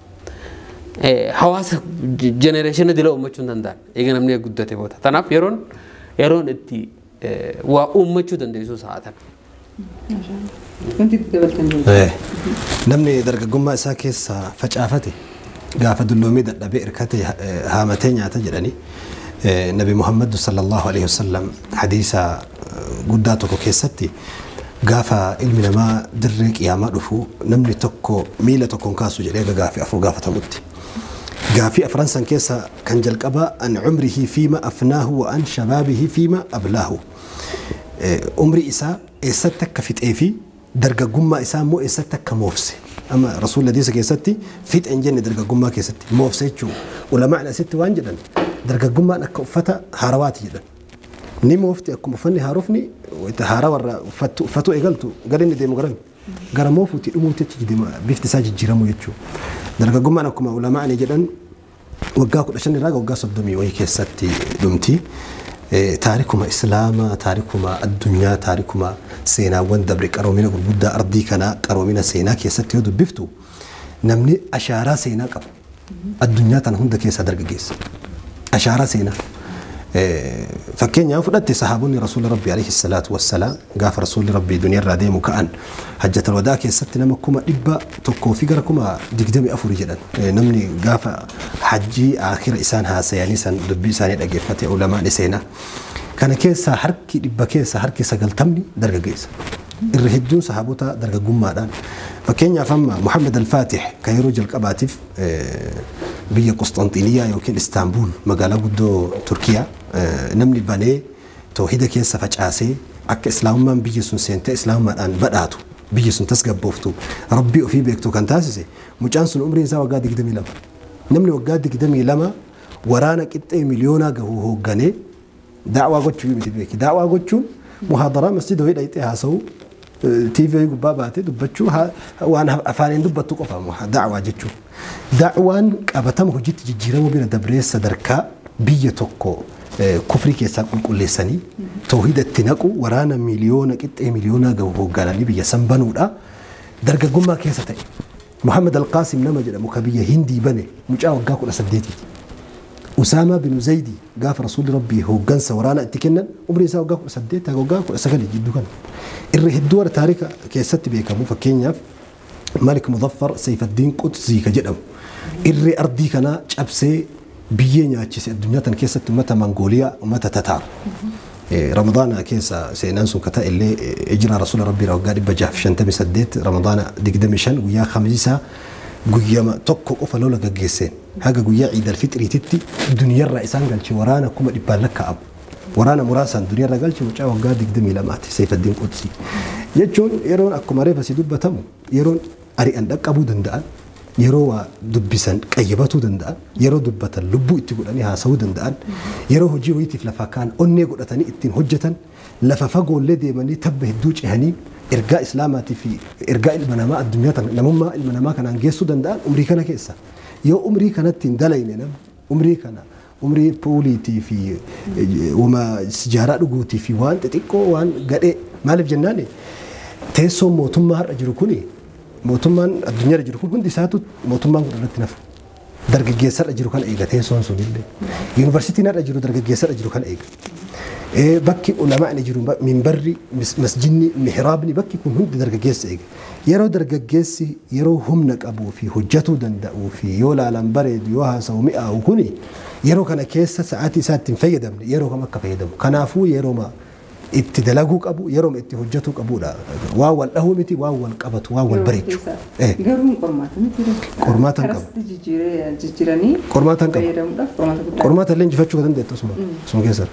حواس جنريشن ديلو امچون دندا ايغا نمني غدته بودا تناف يرون اتي وا امچو دنديسو ساعتن كنت تدبلتن نمني درغغوما ساكيس فچافتي غافا دلومي دبي اركتي هامتين ياتا جدني نبي محمد صلى الله عليه وسلم حديثا قداتو كيستي غافا علمنا ما درك يا ما دفو نمني توكو ميله توكون كاسو جديغا غافي افو غافا تموتي غافي فرنسا كيسا كان جلقبا عن عمره فيما افناه وعن شبابه فيما ابلاه عمري اسا اساتك في تيفي درغا غما اسا مو اساتك موفسي اما رسول الله ديسك يستي فيت انجن درغا غما كيستي موفسيچو ولا معنى ست وانجدن درغا غما نك فتا هاروات جدن ني موفتي اكو فني هاروفني وتهارا ورا فتو ايغلتو غدني ديمو غرن غرمو فوتي دموتي جدي بيفت ساج جيرمو يچو درغا غما نك ولا معنى جدن وغا كو دشن راغا وغا صدمي وي كيستي دمتي تاريخما اسلام تاريخما الدنيا تاريخما سينا وندبر قرومينا غدا ارضي كنا قرومينا سينا كيستي دو بيفتو نمني اشاره سينا قب الدنيا تن هند كيس درغيس اشاره سينا فكين يا فدت صحابوني رسول ربي عليه الصلاه والسلام غاف رسول ربي دنيا رادي مكان حجه الوداع كيستنا مكما دبا توكو فيغركما دغدمي افوري جدن نمني غاف حجي اخر انسان هاسياني سن دبي ساني دغفتي علماء سينا كان كيسا حركي دبا كيسا حركي سغلتمني درغيس الرهدون صحابوتا درغ غمادان فكين يا فما محمد الفاتح كيروج القباتيف biyya Qusxanxiniyaa yookiin Istaanbul magaalaa guddoo Turkiyaa namni banee tawhiida keessa facaasee akka islaamummaan biyya sun seentee islaamummaadhaan badhaatu biyya sun tasgabbooftu rabbii ofii beektu kan taasise mucaan sun umriin isaa waggaa 22 namni waggaa 22 waraana qixxee miliyoonaa gahu hoogganee da'waa gochuu miti beeki da'waa gochuun muhaadaraa masjida wayii dhayxee haasa'uu TV gubbaa baatee dubbachuu waan afaaniin dubbattu qofa da'waa jechuun da'waan qabatama hojiitti jijjiiramuu bira dabree sadarkaa biyya tokko kufrii keessaa qulqulleessanii tawhiida itti naqu waraana miliyoona qixxee miliyoonaa gahu hooggananii biyya san banuudha dargaggummaa keessa ta'e Muhammad Al-Qaasim nama jedhamu ka biyya Hindii bane mucaa waggaa 18 Usaama bin Zaydi gaafa rasuulli rabbii hooggansa waraana itti kennan umrii isaa waggaa 18 waggaa 19 jidduu kana irra hedduu warra taarika keessatti beekamu fakkeenyaaf Malik Muzaffar Sayfaddiin Qudsii ka jedhamu irree ardii kanaa cabsee biyyee nyaachise addunyaa tan keessatti ummata Mongooliyaa ummata Tataar Ramadaana keessa seenaan sun kata illee ijraa rasuula rabbii waggaa 658 Ramadaana 25 guyyaa Khamiisaa guyyama tokko qofa lola gaggeesseen haga guyyaa Ciid al-Fitriititti duniyarraa isaan galche waraana kuma dhibbaan lakkaa'amu waraana muraasaan duniyarraa galche mucaa waggaa 22ti Sayfaddiin Qudsii jechuun yeroon akkuma reefa si dubbatamu yeroon ari'an dhaqqabuu danda'an yeroo waa dubbisan qayyabatuu danda'an yeroo dubbatan lubbuu itti godhanii haasa'uu danda'an yeroo hojii wayiitiif lafa kaan onnee godhatanii ittiin hojjetan lafa fagoollee deemanii tabba hedduu cehanii ergaa islaamaatii fi ergaa ilma namaa addunyaa tan namummaa ilma namaa kanaan geessuu danda'an umrii kana keessa yoo umrii kanatti hin dalayne nama umrii kana umrii puuliitii fi wama sijaaraa dhuguutii fi waan xixiqqoo waan gadhee maaliif jennaan teessoon mootummaa har'a jiru kuni mootummaan addunyaarra jiru kun hundi isaatu mootummaan kun irratti nafa dargaggeessarra jiru kana eega teessoon sunillee yuunivarsiitiin har'a jiru dargaggeessarra jiru kana eega bakki ulamaan jiru minbarri masjidni mihraabni bakki kun hundi dargaggeessa eega yeroo dargaggeessi yeroo humna qabuu fi hojjetuu danda'uu fi yoo laalan bareedu yoo haasa'u mi'aawu kuni yeroo kana keessa sa'aatii isaa ittiin fayyadamne yeroo kam akka fayyadamu kanaafuu yeroo itti dalaguu qabu yeroo itti hojjetuu qabudha waan wal dhahuu miti waan wal qabatu waan wal bareechu garuu qormaata miti qormaata qabu jijjiiranii qormaata qabu fayyadamuudhaaf qormaata guddaa qormaata illee injifachuu kan dandeettu sun keessa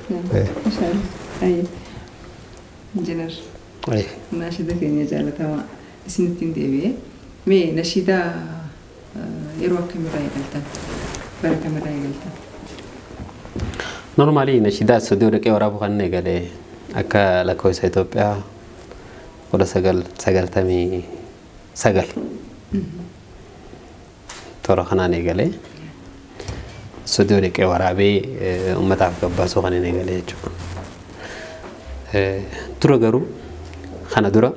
injiinar naashida keenya jaalatamaa isinittiin deebi'ee mee naashida yeroo akkamiirraa eegaltan bara kamirraa eegaltan Normally naashida studio dhaqee waraabuu kan eegalee akka lakkoofsa Itoophiyaa 1999 toora kanaan eegalee studio dhaqee waraabee uummataaf gabbaasuu kan eegalee jechuudha. Dura garuu kana dura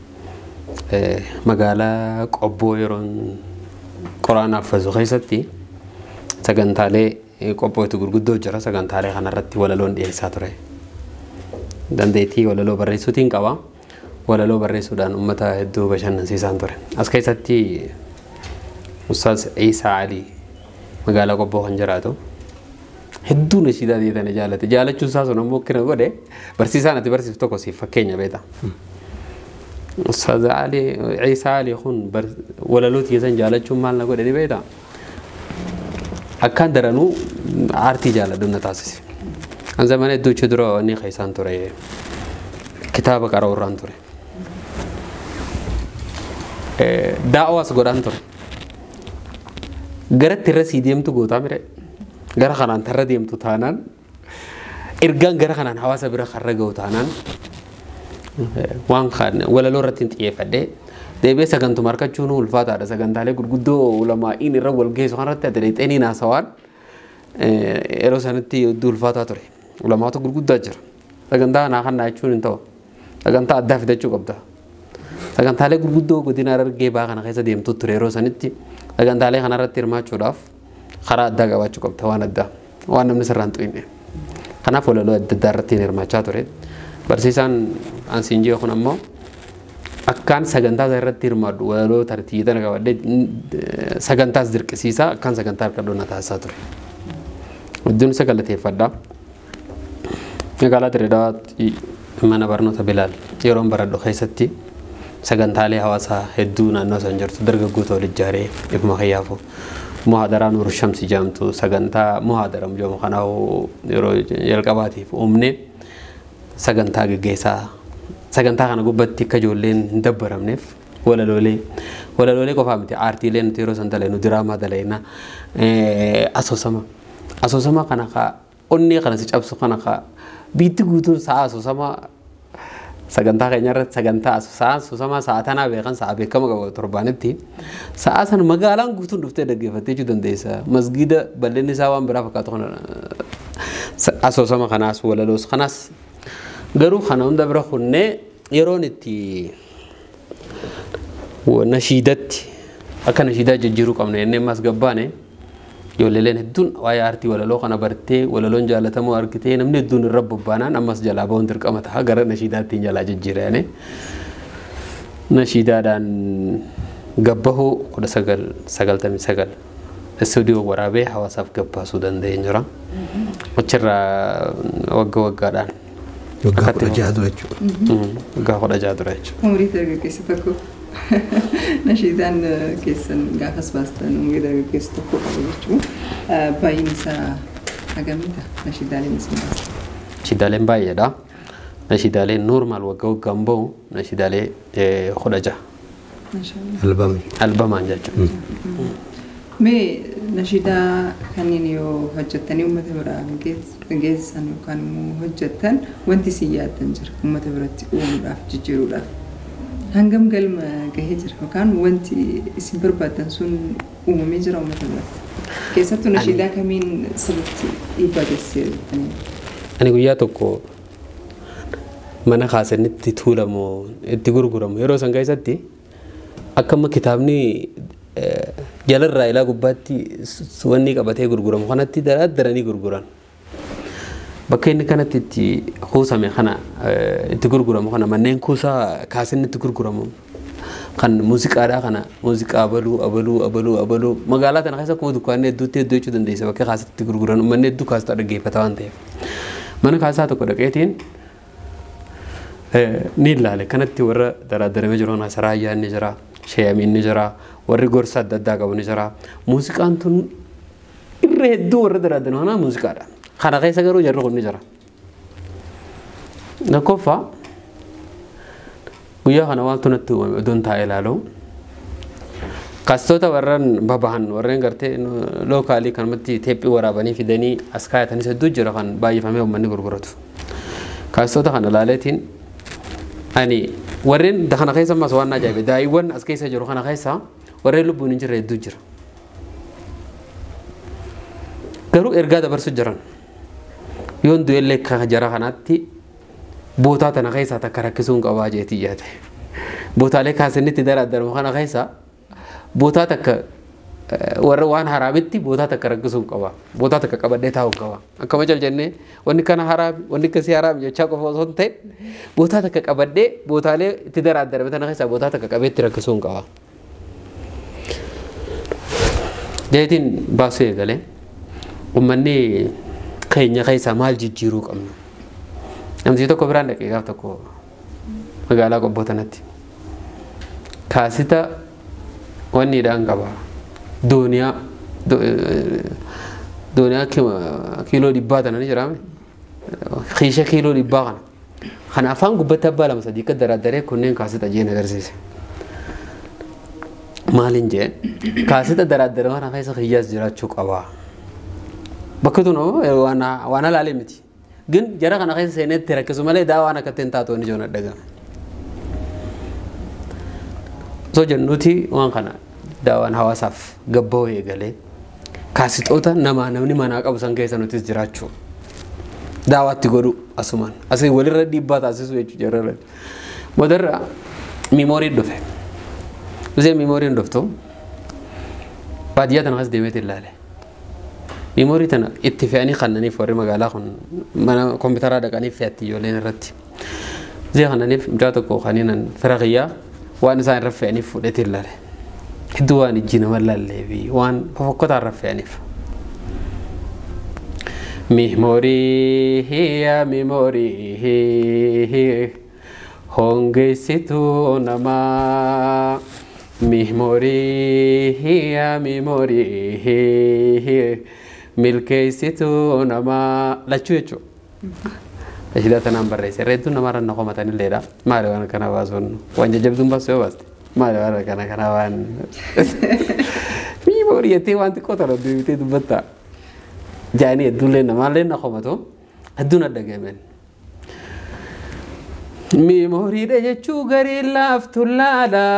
magaalaa Qobboo yeroon qoraanaaf fasu keessatti sagantaalee qophootu gurguddoo jira sagantaalee kanarratti walaloon dhiyeessaa ture. Dandeettii walaloo barreessuutiin qaba. Walaloo barreessuudhaan uummata hedduu bashannansiisaan ture. As keessatti Ustaaz Iisaa Alii magaalaa Qobboo kan jiraatu hedduu nashiidaa deetanii jaalate. Jaalachuun isaa sun ammoo kina godhe barsiisaan ati barsiiftu tokko siif fakkeenya beeta. Ustaaz Iisaa Alii kun walaloo keessan jaalachuun maal na godhe ni beeta. Akkaan daranuu aartii jaaladhu na taasise. An zaman hedduu dura inni keessaan ture kitaaba qaruuraan ture. Daa'awaas godhaan ture. Garatti irra sii deemtu gootaa mire. Gara kanaan tarra deemtu taanaan ergaan gara kanaan hawaasa bira karra ga'u taanaan waan kan walaloo irratti xiyyeeffadhee deebi'ee sagantuma harkachuun ulfaataadha. Sagantaalee gurguddoo ulamaa'iin irra wal geessu kanarratti ati dheexeenii naasawaan yeroo sanatti hedduu ulfaataa ture. Ulamaatu gurguddaa jira. Sagantaa naa kan jechuun hin ta'u. Sagantaa addaa fidachuu qabda. Sagantaalee gurguddoo godina Harargee baa kana keessa deemtu ture yeroo sanitti sagantaalee kanarratti hirmaachuudhaaf karaa addaa qabaachuu qabda waan addaa waan namni sirraan xu'inne. Kanaaf walaloo adda addaa irratti hirmaachaa ture. Barsiisaan Ansiinjii kun ammoo akkaan sagantaa irratti hirmaadhu walaloo tartiibaan qabadde sagantaas dirqisiisaa akkaan sagantaa harka doonaa taasisaa ture. Iddoon isa galateeffadha. Magaalaa Dirreedaawaatti mana barnoota Bilaal yeroon baradhu keessatti sagantaalee hawaasaa hedduu naannoo san jirtu dargaggoota wal ijaaree ifuma kiyyaafuu muhadara Nur Shamsi jamtu saganta muhadara mujom khanau yero yalqabati umne saganta gegesa saganta kana gubbatti kajollen dabbaramnef wala lole ko famti arti len tiro santale no drama dalena asosama kana ka onni kana si cabsu kana ka bitti gutun sa asosama saganta kenyar saganta asosama saatana be kan saabe kama ga torbanetti saasan magalan gutun dufte dagefate ju dandesa masgida baleni sawan bira fakatu kana asosama kana wala los khanas garu khana unda bira khunne yeronitti ونشيدتي أكن نشيدة جيرو كمنه إني ماس جبانه يوللين الدون ويا أرتي ولا لو أنا برتي ولا لون جالة تمو أركتي نمني الدون الرب ببانا نماس جلابون ترك أما تهاجر نشيدات تنجلا جيرانه نشيدة دان جبهه كده سجل تامي سجل الاستوديو ورابه حواسف جبهه سودان ده ينجرا وشرا وجا دان وجا كده جادورج وجا كده جادورج عمري ترى كيس تكو نشيدان كيسن قافس باستن ومجدا كيس تكو أبوجو باينسا أجمعها نشيدالين اسمه نشيدالين باي دا نشيدالين نورمال وجو جامبو نشيدالين خدجة ما شاء الله ألبوم أنجاج مي نشيدا كانينيو هجتني ومتبرا جيز أنو كان هجتن وانتي سياد تنجر ومتبرتي ومراف جيرو راف هنگم قلم كهجر وكان وانتي اسم بربادن سون ومجرى ومتبرت كيساتو نشيدا كمين سبتي إبادة السير أنا قوياتوكو mana khasanitti thulamo itti gurguramu yero sangaisatti akkama kitabni jalarra ila gubbatti suwanni qabate gurguramu kanatti darani gurguran bakka inni kanatti itti khusame kana itti gurguramu kana manneen kuusa kaasinni itti gurguramu kan muuziqaadha kana muuziqaa abalu magaalaa tana keessa kuma dukkaanni hedduutti hedduu jechuu dandeessa bakka kaasatti itti gurguran uummanni hedduu kaasota dhaggeeffata waan ta'eef mana kaasaa tokko dhaqeetiin nilaale kanatti warra daradarame jiru na saraya ni jira sheyamin ni jira warri gorsa dadda qabu ni jira muuziqaan tun irre heddu warra daradarame na muuziqaadha kana keessa garuu jarri kun ni jira na kofa guyyaa kana waan tunatti uumame odoon taa'ee ilaaluu kaastota warran babahan warreen gartee lookaalii kanumatti teephii waraabanii fidanii as kaayatanis hedduu jira kan baay'ifamee uummanni gurguratu kaastota kana ilaaleetiin ani warreen dakhana khaysa mas wanna jaabe daaiwan as kaysa jiru khana khaysa warreen lubbuun hin jirre hedduu jira garuu ergaa dabarsu jiran yoon du'ellee ka jara kanaatti bootaa tana khaysa takka rakkisuun qabaa jeetii yaate bootaalee kaasinitti daradarmu khana khaysa bootaa takka warra waan haraamitti bootaa takka rakkisuun qaba bootaa takka qabadhee taa'uu qaba akkama jennee wanni kana haraami wanni kasi haraami jechaa qofa osoo hin ta'in bootaa takka qabadhee bootaalee itti daraadarame tana keessaa bootaa takka qabeetti rakkisuun qaba. Jeetiin baasuu eegalee uummanni keenya keessaa maal jijjiiruu qabna. Namni tokko biraan dhaqee gaaf tokko magaalaa qobboo tanatti kaasita wanni dhaan qaba. Dunia kilo dibbata nani jirame khiisha kilo dibba kana afaan gubbata bala masadi ka daradare kunnen kaasita jeen agarsiise maalin jee kaasita daradare wana kaisa khiyas jiraachuu qaba bakka tuno wana laale miti gin jara kana kaisa seenetti rakkisu malee daawana katten taatoo ni joona dhaga so jennuti waan kana daawan hawaasaaf gabboo eegalee kaasitoota namni manaa qabu san keessa nutis jiraachuu daawatti godhu asumaan asii walirra dhiibbaa taasisu jechuudha jarrarra moodarra miimoorii dhufe usee miimooriin dhuftu baadiyyaa tana kas deemeeti ilaale miimoorii tana itti fe'anii kannaniif warri magaalaa kun mana kompiitaraa dhaqanii fe'atti ijoolleen irratti usee kannaniif mucaa tokko kaniinan fira kiyyaa waan isaan irra fe'aniif fudhate ilaale دوان الجنة ولا اللي وان ففكت عرف يعني ميموري هي ميموري هي هونغي سيتو نما memory milkeessitu nama lachuu jechuudha. Ashidaa tanaan barreesse reedduu namarra na qomatanii illeedha. Maali waan kana baasuun waan jajjabduun baasuu yoo baaste maali waan kana waan memory jettee waan xiqqoo tana deebitee dubbatta. Jaanii hedduullee namaallee na qomatu hedduun adda geemeen. Memory dha jechuu garii laaftu laala.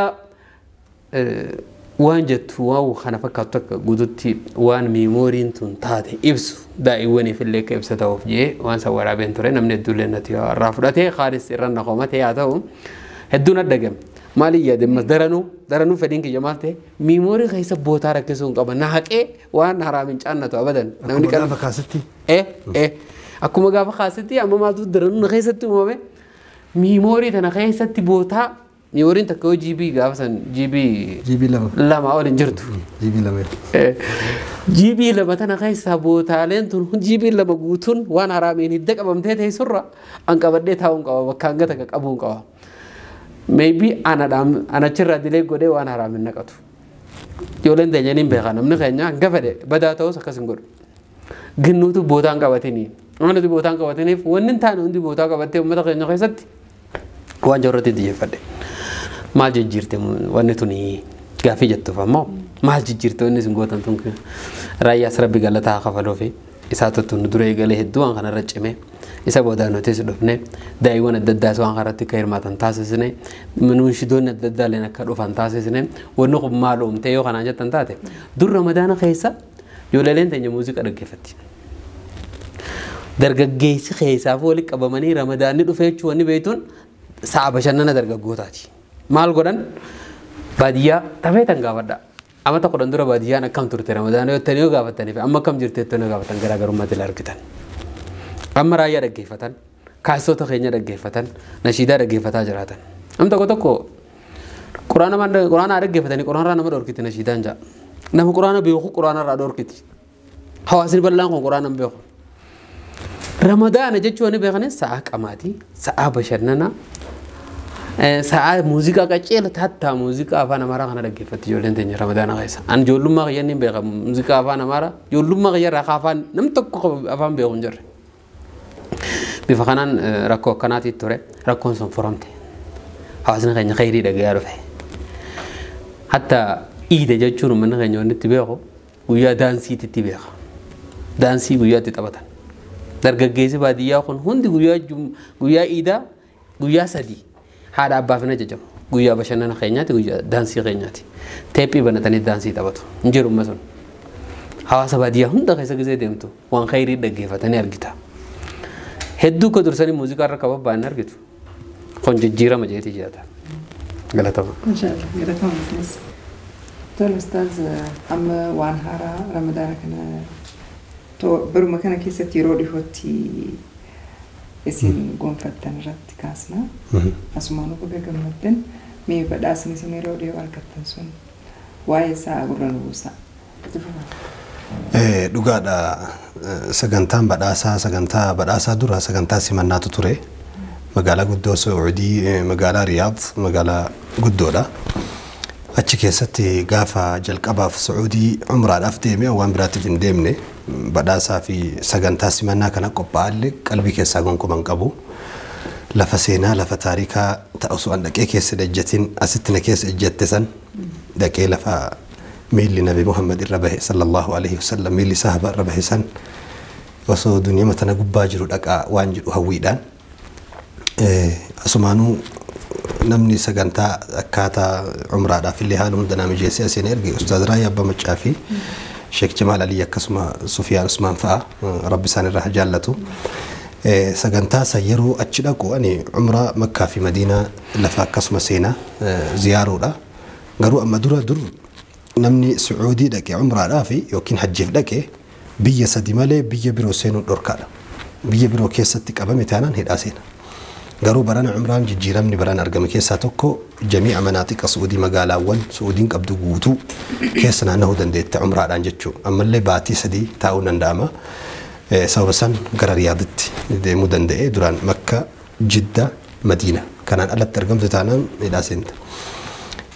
Waan jettu waan kana fakkaatu akka guututti waan meemoriin tun taate ibsu daa'imwaniif illee akka ibsa ta'uuf jee waan san waraabeen ture namni hedduullee natti irraa fudhatee qaanis irra na qomatee haa ta'u hedduun adda gam maali yaadammas daranuu fedhiin kiyya maal ta'e meemorii keessa bootaa rakkisuu hin qaban na haqee waan haraamin caannatu abadan namni gaafa kaasitti akkuma gaafa kaasitti amma maaltu daranuu na keessatti uumame meemorii tana keessatti bootaa meemoriin takka GB gaafa san GB lama ol hin jirtu. GB lama tana keessaa bootaaleen tun GB lama guutuun waan haraamiin hidda qabamtee ta'e surra an qabadhee taa'uun qaba bakka hanga takka qabuun qaba. Maybe anachirraa dilee godhee waan haraamiin naqatu. Ijoolleen deeyyaniin beekaa namni keenya hanga fedhe badaa ta'us akkas hin godhu. Ginnuutu bootaan qabatanii. Wanti bootaan qabataniif wanni hin taane hundi bootaa qabattee uummata keenya keessatti waan jorratti xiyyeeffadhe. Maal jijjiirte wanni tuni gaaffii jettuuf ammoo maal jijjiirte wanni isin gootan tun raayyaas rabbi galataa kafaluu fi isaa tuttuun dura eegalee hedduu waan kanarra cimee isa boodaan nuti si dhufne daa'imman adda addaas waan kanarratti akka hirmaatan taasisne minuunshidoonni adda addaaleen akka dhufan taasisne wanni kun maal uumte yoo kanaan jettan taate dur ramadaana keessa ijoolleen teenya muuziqaa dhaggeeffatti. Dargaggeessi keessaaf walitti qabamanii ramadaanni dhufee jechuun wanni beektuun sa'a bashannana dargaggootaati. Maal godhan baadiyyaa tafeetan gaafadha. Amma tokko dura baadiyyaan akkam turte ramadaana yoo ta'e gaafatanii fi amma akkam jirte yoo gaafatan garaagarummaatti illee argitan. Amma raayyaa dhaggeeffatan, kaasota keenya dhaggeeffatan, nashiidaa dhaggeeffataa jiraatan. Amma tokko quraana dhaggeeffatanii quraanarraa nama dhorkiti nashiidaan jaa. Nama quraana beeku quraanarraa dhorkiti. Hawaasni bal'aan kun quraana beeku. Ramadaana jechuun beekanis sa'a qamaatii, sa'a bashannanaa. Sa'a muuziqaa qaceela hatta muuziqaa afaan amaaraa kana dhaggeeffatti ijoolleen teenya ramadaana keessa. An ijoollummaa kiyyan ni beeka muuziqaa afaan amaaraa ijoollummaa kiyya irraa afaan namni tokko afaan beeku hin jirre. Bifa kanaan rakkoo akkanaatiif ture rakkoon sun furamte. Hawaasni keenya khayrii dhagayaa dhufe. Hatta iida jechuun uummanni keenya wanni itti beeku guyyaa daansiitti beeka. Daansii guyyaatti taphatan. Dargaggeessi baadiyyaa kun hundi guyyaa iidaa guyyaa sadii. Haadha abbaaf na jajamu guyyaa bashannana keenyaati guyyaa daansii keenyaati teephii banatanii daansii taphatu hin jirumma sun hawaasa baadiyyaa hunda keessa gisee deemtu waan khayrii dhaggeeffatanii argita hedduu ko dursanii muuziqaa irra qababbaan argitu kun jijjiirama jeetii jiraata galatama. Galatama. Tole ustaaz amma waan haaraa ramadaana kana baruma kana keessatti yeroo dhihootti isin gonfattan irratti kaasna asumaan baga gammaddan mee badhaasni isin yeroo dhiyoo argattan sun waa'ee isaa gurra nu buusa. Dhugaadha sagantaan badhaasaa dura sagantaa simannaatu ture magaalaa guddoo Sacuudii magaalaa Riyaad magaalaa guddoodha. Achi keessatti gaafa jalqabaaf Sacuudii umraadhaaf deeme waan biraatiif hin deemne badhaasaa fi sagantaa simannaa kana qophaa'allee qalbii keessaa gonkuman qabu. Lafa seenaa lafa taarikaa ta'usu an dhaqee keessa ejjatiin asitti na keessa ejjatte san dhaqee lafa miilli Nabi Muhammad irra bahe sallallahu alaihi wasallam miilli sahaba irra bahe san osoo duniyaa tana gubbaa jiru dhaqaa waan jedhu hawwiidhaan asumaanuu namni sagantaa akkaataa umraadhaaf illee haala hunda nama jeesee asiin erge ustaaz Raayyaa Abbaa Maccaa fi Sheek Jamaal Alii akkasuma Sufiyaan Usmaan fa'a rabbi isaan irraa jaallatu. Sagantaa san yeroo achi dhaqu ani umraa Makkaa fi Madiinaa lafa akkasuma seenaa ziyaaruudha. Garuu amma dur namni Sacuudii dhaqe umraadhaaf yookiin hajjiif dhaqe biyya sadi malee biyya biroo seenuun dhorkaadha. Biyya biroo keessatti qabame taanaan hidhaa seena. Garuu barana umraan jijjiiramni barana argame keessaa tokko jamii'a manaaxiqa Sacuudii magaalaawwan Sacuudiin qabdu guutuu keessa naanna'uu dandeette umraadhaan jechuudha. Ammallee baatii sadii taa'uu danda'ama. Sababa san gara Riyaaditti deemuu danda'e duraan Makka, Jidda, Madiina kanaan alatti argamtu taanaan hidhaa seenta.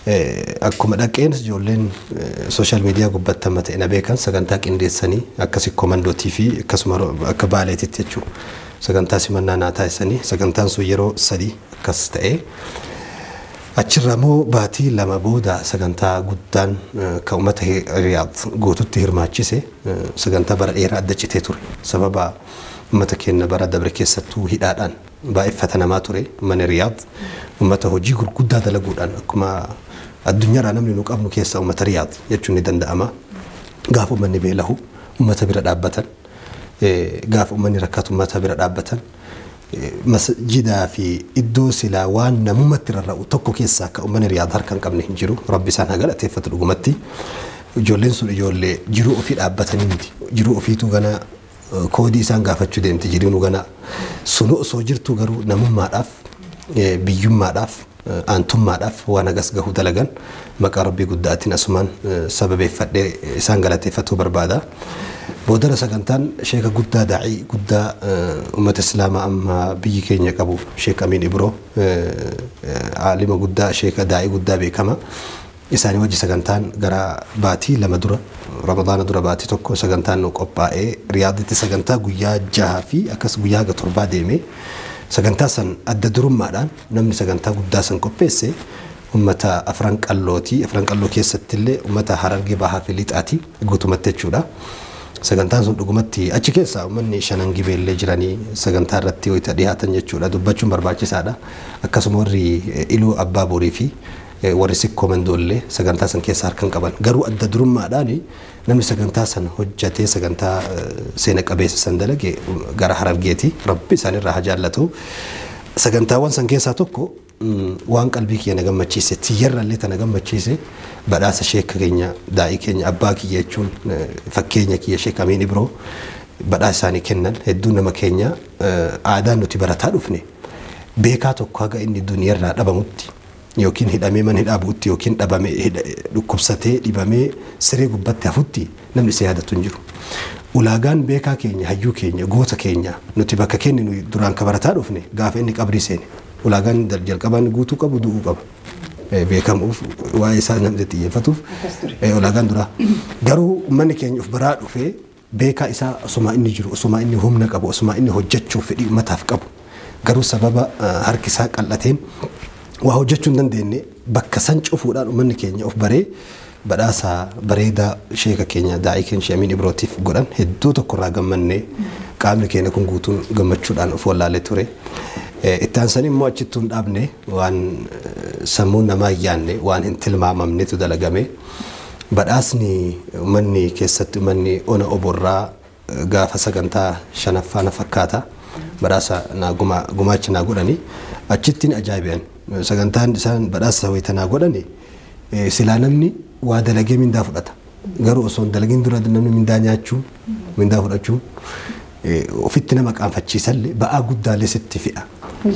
akkuma dhaqeen ijoolleen sooshaal miidiyaa gubbatti amma ta'e na beekan sagantaa qindeessanii akkasi komandootii fi akkasuma akka baaleetitti jechuudha. Sagantaa simannaa naa taasisanii sagantaan sun yeroo 3 akkas ta'e. Achirraa immoo baatii 2 booda sagantaa guddaan kan uummata Riyaad guututti hirmaachise sagantaa bara dheeraa adda citee ture. Sababa uummata keenya bara dabre keessattuu hidhaadhaan baay'ifata namaa ture mana Riyaad uummata hojii gurguddaa dalaguudhaan akkuma addunyaarraa namni nu qabnu keessa uummata Riyaad jechuun ni danda'ama. Gaafa uummanni beelahu uummata bira dhaabbatan gaafa uummanni rakkatu uummata bira dhaabbatan masjidaa fi iddoo silaa waan namumatti rarra'u tokko keessaa akka uummanni Riyaad harka hin qabne hin jiru. Rabbi isaan haa galateeffatu dhugumatti. Ijoolleen sun ijoollee jiruu ofii dhaabbatanii miti. Jiruu ofiitu gana koodii isaan gaafachuu deemti jiriinu gana sunu osoo jirtu garuu namummaadhaaf biyyummaadhaaf aantummaadhaaf waan agas gahuu dalagan maqaa Rabbii guddaatiin asumaan sababeeffadhee isaan galateeffatu barbaada. Boodara sagantaan sheeka guddaa daa'ii guddaa uummata islaamaa amma biyyi keenya qabu sheek Amiin Ibroo aalima guddaa sheeka daa'ii guddaa beekama. Isaanii wajji sagantaan gara baatii 2 dura Ramadaana dura baatii tokko sagantaan nu qophaa'ee Riyaaditti sagantaa guyyaa 6 fi akkas guyyaa 7 deemee sagantaa san adda durummaadhaan namni sagantaa guddaa san qopheesse ummata afran qalloo keessatti illee ummata Harargee Bahaa fi Lixaati guutumatti jechuudha. Sagantaan sun dhugumatti achi keessa uummanni shanan gibeellee jiranii sagantaa irratti wayita dhiyaatan jechuudha. Dubbachuun barbaachisaadha. Akkasuma warri Iluu Abbaa Borii fi warri Sikkoo Mandoollee sagantaa san keessa harkan qaban garuu adda durummaadhaan namni sagantaa san hojjatee sagantaa seena qabeessa san dalage gara Harargeeti. Rabbi isaanirraa haa jaallatu. Sagantaawwan san keessaa tokko waan qalbii kiyya na gammachiise tiyyarrallee tana gammachiise badhaasa sheeka keenya daa'ii keenya abbaa kiyya jechuun fakkeenya kiyya sheek Amiin Ibroo badhaasa isaanii kennan hedduun nama keenya aadaan nuti barataa dhufne beekaa tokko haga inni duniyarraa dhabamutti yookiin hidhamee man hidhaa bu'utti yookiin dhabamee dhukkubsatee dhibamee siree gubbatti hafutti namni isa yaadatu hin jiru. Ulaagaan beekaa keenya hayyuu keenya goota keenya nuti bakka kennu duraan ka barataa dhufne gaafa inni qabrii seene ulaagaan jalqabaan guutuu qabu du'uu qaba. Beekamuuf waa'ee isaa namni xiyyeeffatuuf ulaagaan duraa garuu manni keenya of biraa dhufee beekaa isaa osuma inni jiru osuma inni humna qabu osuma inni hojjechuuf fedhii ummataaf qabu garuu sababa harki isaa qal'ateen waa hojjechuu hin dandeenye bakka san cufuudhaan uummanni keenya of baree badhaasa bareedaa sheeka keenya daa'ii keenya Sheek Amiin Ibrootiif godhan hedduu tokkorraa gammannee qaamni keenya kun guutuun gammachuudhaan of wallaalee ture. Itti aansanii immoo achitti hin dhaabne waan sammuun namaa hin yaanne waan hin tilmaamamnetu dalagame badhaasni uummanni keessatti uummanni ona oborraa gaafa sagantaa 5ffaa na fakkaata badhaasa gumaacha naa godhani achittiin ajaa'iban sagantaan isaan badhaasa wayita naa godhani silaa namni waa dalagee mindaa fudhata garuu osoo dalagin dura namni mindaa nyaachuu mindaa fudhachuu ofitti nama qaanfachiisallee ba'aa guddaalee sitti fi'a.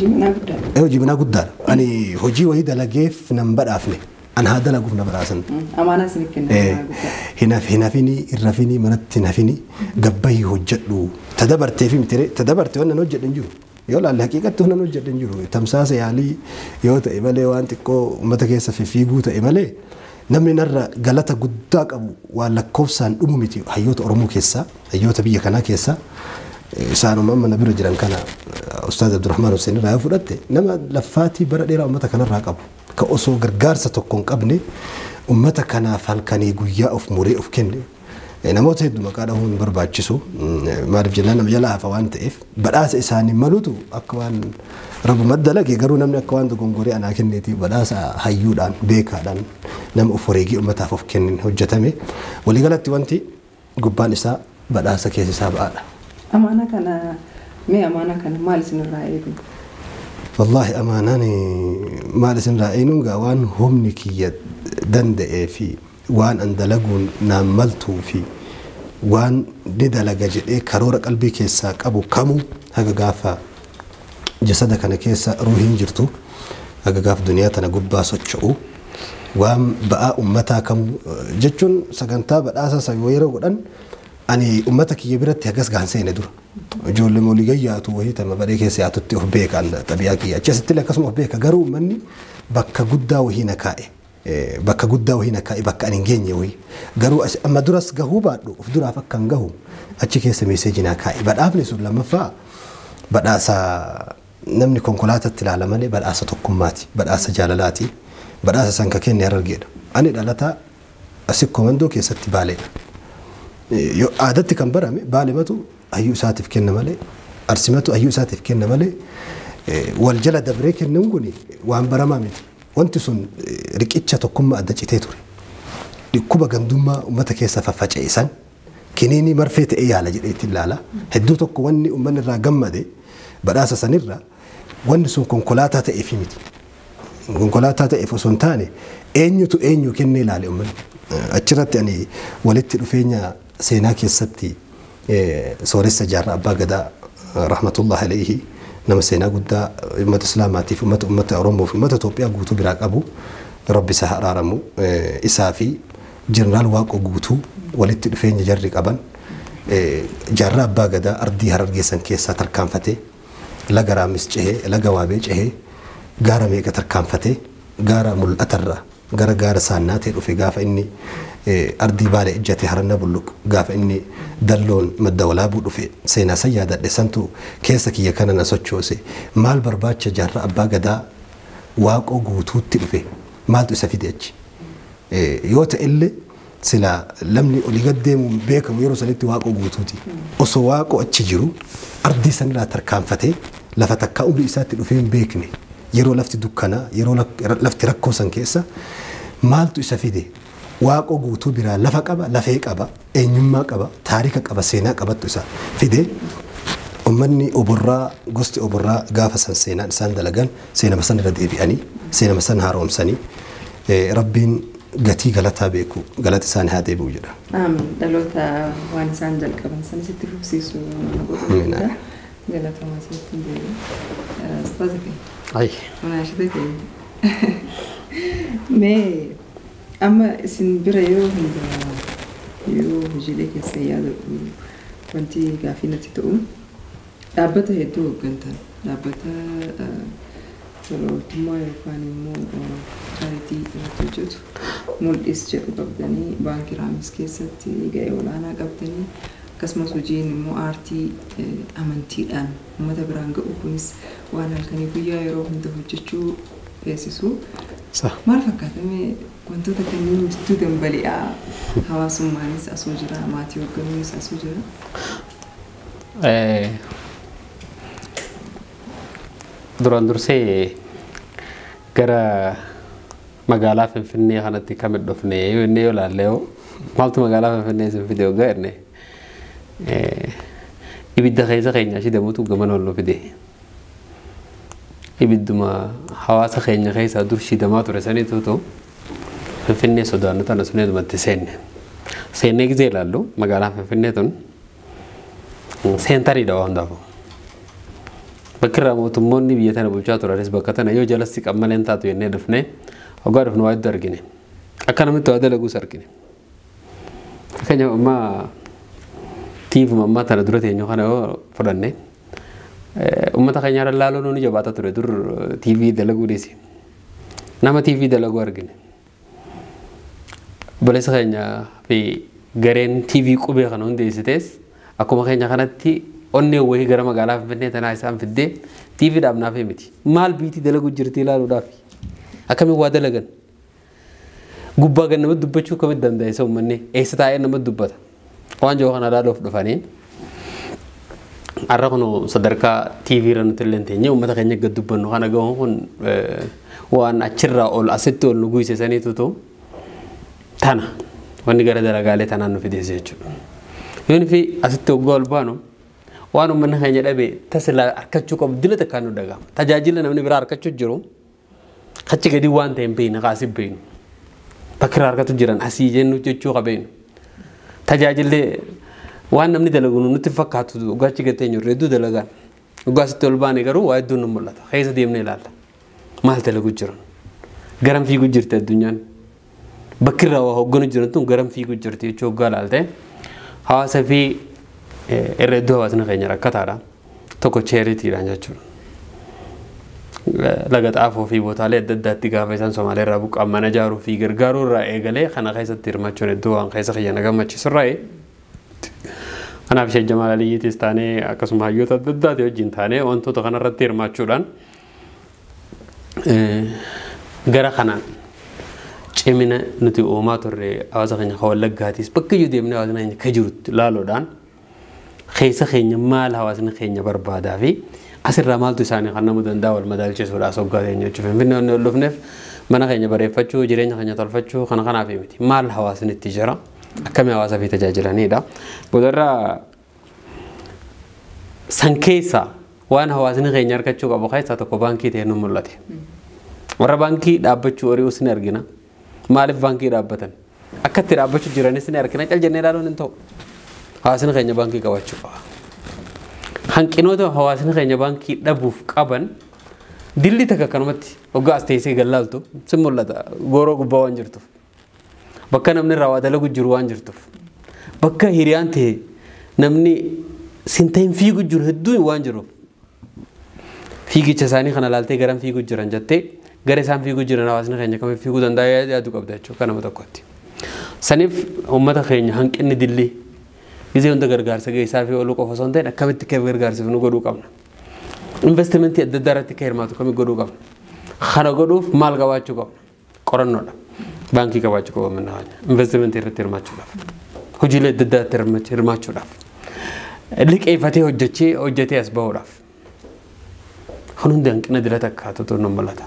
Hojii manaa guddaadha. Ani hojii wayii dalageef nan badhaafne an haa dalaguuf na badhaasan. Amaanaa sin kenna. Hinafini irrafini manatti hinafini gabbayii hojjedhu tadabartee fi mitire tadabartee waan nan hojjedhan jiru. Yoo laalle haqiiqatti waan nan hojjedhan jiru tamsaasa yaalii yoo ta'e malee waan xiqqoo uummata keessa fiiguu ta'e malee namni narra galata guddaa qabu waan lakkoofsaan dhumu miti hayyoota Oromoo keessaa hayyoota biyya kanaa keessaa isaanuma amma na bira jiran kana Ustaaz Abdurrahmaan Hussein irraa fudhatte nama laffaatii bara dheeraa uummata kanarraa qabu ka osoo gargaarsa tokko hin qabne uummata kanaaf halkanii guyyaa of muree of kenne namoota hedduu maqaa dhahuun barbaachisu maaliif jennaan nama jala hafa waan ta'eef badhaasa isaanii maluutu akka waan Rabbuma dalage garuu namni akka waan dogongoree anaa kenneeti badhaasa hayyuudhaan beekaadhaan nama of wareegii uummataaf of kennin hojjetame waliigalatti wanti gubbaan isaa badhaasa keessa isaa ba'aadha. Amaana kana mee amaana kana maal isinirraa eegu? Wallahi amaanaan maal isinirraa eeguun waan humni kiyya danda'ee fi waan an dalaguun naan maltuu fi waan ni dalaga jedhee karoora qalbii keessaa qabu kamuu haga gaafa jasada kana keessa ruuhiin jirtu haga gaafa duniyaa tana gubbaa socho'u waan ba'aa ummataa kamuu jechuun sagantaa badhaasa yeroo godhan ani ummata kiyya biratti hagas gaanseene dura ijoollee molii gayyaatu wayii tama badhee keessa yaatutti of beekan xabiyaa kiyya achasitti akkasuma of beeka garuu ummanni bakka guddaa wayii na kaa'e bakka guddaa wayii nakaa'i bakka ani hin geenye wayii garuu amma duras gahuu baadhu of duraaf akka hin gahu achi keessa meeseejii nakaa'i badhaafni sun lammaffaa badhaasa namni konkolaataatti ilaala malee badhaasa tokkummaati badhaasa jaalalaati badhaasa san ka kenne Harargeedha ani dhalataa asii komandoo keessatti Baaleedha aadatti kan barame Baalematu hayyuu isaatiif kenna malee Arsimatu hayyuu isaatiif kenna malee wal jala dabree kennuun kun waan baramaa miti wanti sun riqicha tokkummaa adda citee ture dhukkuba gandummaa uummata keessa faffaca'eessan kiniini marfee ta'ee yaala jedheetti ilaala hedduu tokko wanni uummanni irraa gammade badhaasa sanirra wanni sun konkolaataa ta'eef miti konkolaataa ta'eef osoo hin taane eenyutu eenyu kennee ilaale uummanni achirratti ani walitti dhufeenya seenaa keessatti sooressa jaarraa abbaa gadaa rahmatullahi alayhi nama seenaa guddaa ummata islaamaatiif ummata Oromoo fi ummata Itoophiyaa guutuu biraa qabu rabbi isaa araaramu isaa fi jeneraal Waaqoo guutuu walitti dhufeenya jarri qaban jaarraa abbaa gadaa ardii Harargeessan keessaa tarkaanfatee laga Raamis cehee laga Waabee cehee gaara meeqa tarkaanfatee gaara mul'atarraa gara gaara saannaatee dhufe gaafa inni ardii Baalee ijjate Haranna Bulluq gaafa inni dalloon madda walaabuu dhufe seenaa san yaadadhe santu keessa kiyya kana na sochoose maal barbaacha jaarraa abbaa gadaa Waaqoo guutuutti dhufe maaltu isa fide achi yoo ta'ellee sila lamni olii gad deemuun beekamu yeroo sanitti Waaqoo guutuuti osoo Waaqoo achi jiru ardii sanirraa tarkaanfatee lafa takkaa ullu isaatti dhufee hin beekne yeroo lafti dukkanaa yeroo lafti rakkoo san keessa maaltu isa fide Waaqoo guutuu biraa lafa qaba lafee qaba eenyummaa qaba taarika qaba seenaa qabattu isa fide ummanni oborraa gosti oborraa gaafa san seenaan isaan dalagan seenama san irra deebi'anii seenama san haaromsanii rabbiin gatii galataa beeku galata isaanii haa deebi'u jedha. Amiin dhaloota waan isaan jalqaban san sitti fufsiisu galata maasiitti deebi'u. Ustaaza keenya. Ayi. Munaashita keenya. Mee amma isin bira yeroo hundaa yeroo hojiilee keessa yaadatu wanti gaaffii natti ta'u dhaabbata hedduu hooggantan dhaabbata tolootummaa yookaan immoo chaaritii irratti hojjetu mul'is jedhu qabdanii baankii Raamis keessatti ga'ee olaanaa qabdanii akkasumas hojiin immoo aartii amantiidhaan uummata biraan ga'u kunis waan halkanii guyyaa yeroo hunda hojjechuu feesisu maal fakkaatamee wantoota kanneen hojjetuu dambali'aa hawaasummaanis asoo jira maatii hoogganuunis asoo jira. Duraan dursee gara magaalaa Finfinnee kanatti kamit dhufne yoo inni yoo ilaalle maaltu magaalaa Finfinnee isin fide hoggaa jenne ibidda keessa keenya shidamutu gaman ol fide ibidduma hawaasa keenya keessaa dur shidamaa ture saniitu ta'u Finfinnee sodaannu tana suneedumatti seennee gizee ilaallu magaalaan Finfinnee tun seentariidha waan hundaafuu. Bakki irraa mootummoonni biyya tana bulchaa turanis bakka tana yoo jalatti qammaleen taatu jennee dhufne hoggaa dhufnu waa hedduu argine akka namitti waa dalaguus argine. Fakkeenyaaf ammaa tiifuma ammaa tana dura teenyu kana yoo fudhanne uummata keenyaa laaloo nuuni jabaata ture dur TV dalaguu dhiisi. Nama TV dalaguu argine. Balesa keenya fi gareen TV qubee kana hundeessitees akkuma keenya kanatti onnee wayii gara magaalaa Finfinnee tanaa isaan fiddee TV dhaabnaaf miti. Maal biitii dalaguu jirti ilaaluudhaaf akkamiin waa dalagan gubbaa gan namatti dubbachuu kamitti dandeessa uummanni eessa taa'ee namatti dubbata waan jiru kana ilaaluuf dhufanii har'a kun sadarkaa TV irra nuti illee teenyee uummata keenya gad dubbannu kana gahuun kun waan achirraa ol asitti ol nu guutisaniitu ta'u tana wanni gara dalagaalee tanaan nu fideesse jechuudha. Yoon fi asitti hoggaa ol baanu waan uummanni keenya dhabe tasila harkachuu qabu dila takkaan nu dhagahama. Tajaajila namni biraa harkachuu jiru kachi gadi waan ta'e hin beekne kaasii beeknu. Bakka irraa harkatu jiran asii jennu jechuu qabeenu. Tajaajillee waan namni dalagu nutti fakkaatu dhugaachi gattee jiru hedduu dalagaan. Dhugaasitti ol baane garuu waa hedduun nu mul'ata. Keessa deemnee ilaalla. Maal dalagu jiran? Garam fiiguu jirti addunyaan? Bakki irraa waa hoogganu jiran tun garam fiiguu jirti jechuu hoggaa ilaalte hawaasa fi irra hedduu hawaasni keenya rakkataadha. Tokko cheeritiidhaan jechuudha. لقد عفوا في بوتالي ددات تقافيسان سومالي رابوك أما نجارو في غرغارو رأي غلي خانا خيسة تيرماتشون الدوان خيسة خيانا غمتش سرائي أنا بشي جمال علي تستاني أكسم هايوتا ددات يوجين تاني وانتو تغانا رد تيرماتشولان غرا خانا چمنا نتي اوماتو ري أوازا خينا خوال لغاتيس بكي يودي من أوازنا إني كجروت لالو دان خيسة خينا مال هوازنا خينا بربادا في أصير رمال تساني خلنا مدن داول مدال جسور أسوق قاعدين يشوفون فينا إنه لفنف ما نخينا بري فتشو جرينا خينا طرفتشو خنا في متي مال حواسن التجارة كم حواس في تجاجلاني دا بدرا سانكيسا وان حواسن خينا يركشوا قبل خيسة تكو بانكي تهنو ملتي ورا بانكي دابتشو وري وسنرجنا مال في بانكي دابتن أكتر دابتشو جراني سنرجنا تل جنرالو ننتو حواسن خينا بانكي كواتشو hanqinoota hawaasni keenya baankii dhabuuf qaban dilli takka kanumatti ogaas teessee gallaaltu sin mul'ata gooroo gubbaa waan jirtuuf bakka namni irraa dalagu jiru waan jirtuuf bakka hiriyaan ta'e namni sinteen fiigu jiru hedduu waan jiruuf fiigicha isaanii kana laaltee garan fiigu jiran jettee gara isaan fiigu jiran hawaasni keenya kamii fiiguu danda'a yaadu qabda jechuudha kanama tokkotti saniif uummata keenya hanqinni dilli إذا أنت غرغار سجى يسافر ولو كفصون ده كم تكيف غرغار سفنو غدو كمنا investment يددارة تكير ما تكمل غدو كم خنا غدو مال كواجو كم كورنا ولا بانكي كواجو كم من هذا investment يرتير ما تشوف هجيل يددار تير ما تشوف ليك أي فتى هجتي أسبوع وراف خنون دانك ندلتك هاتو تورنم بلاتا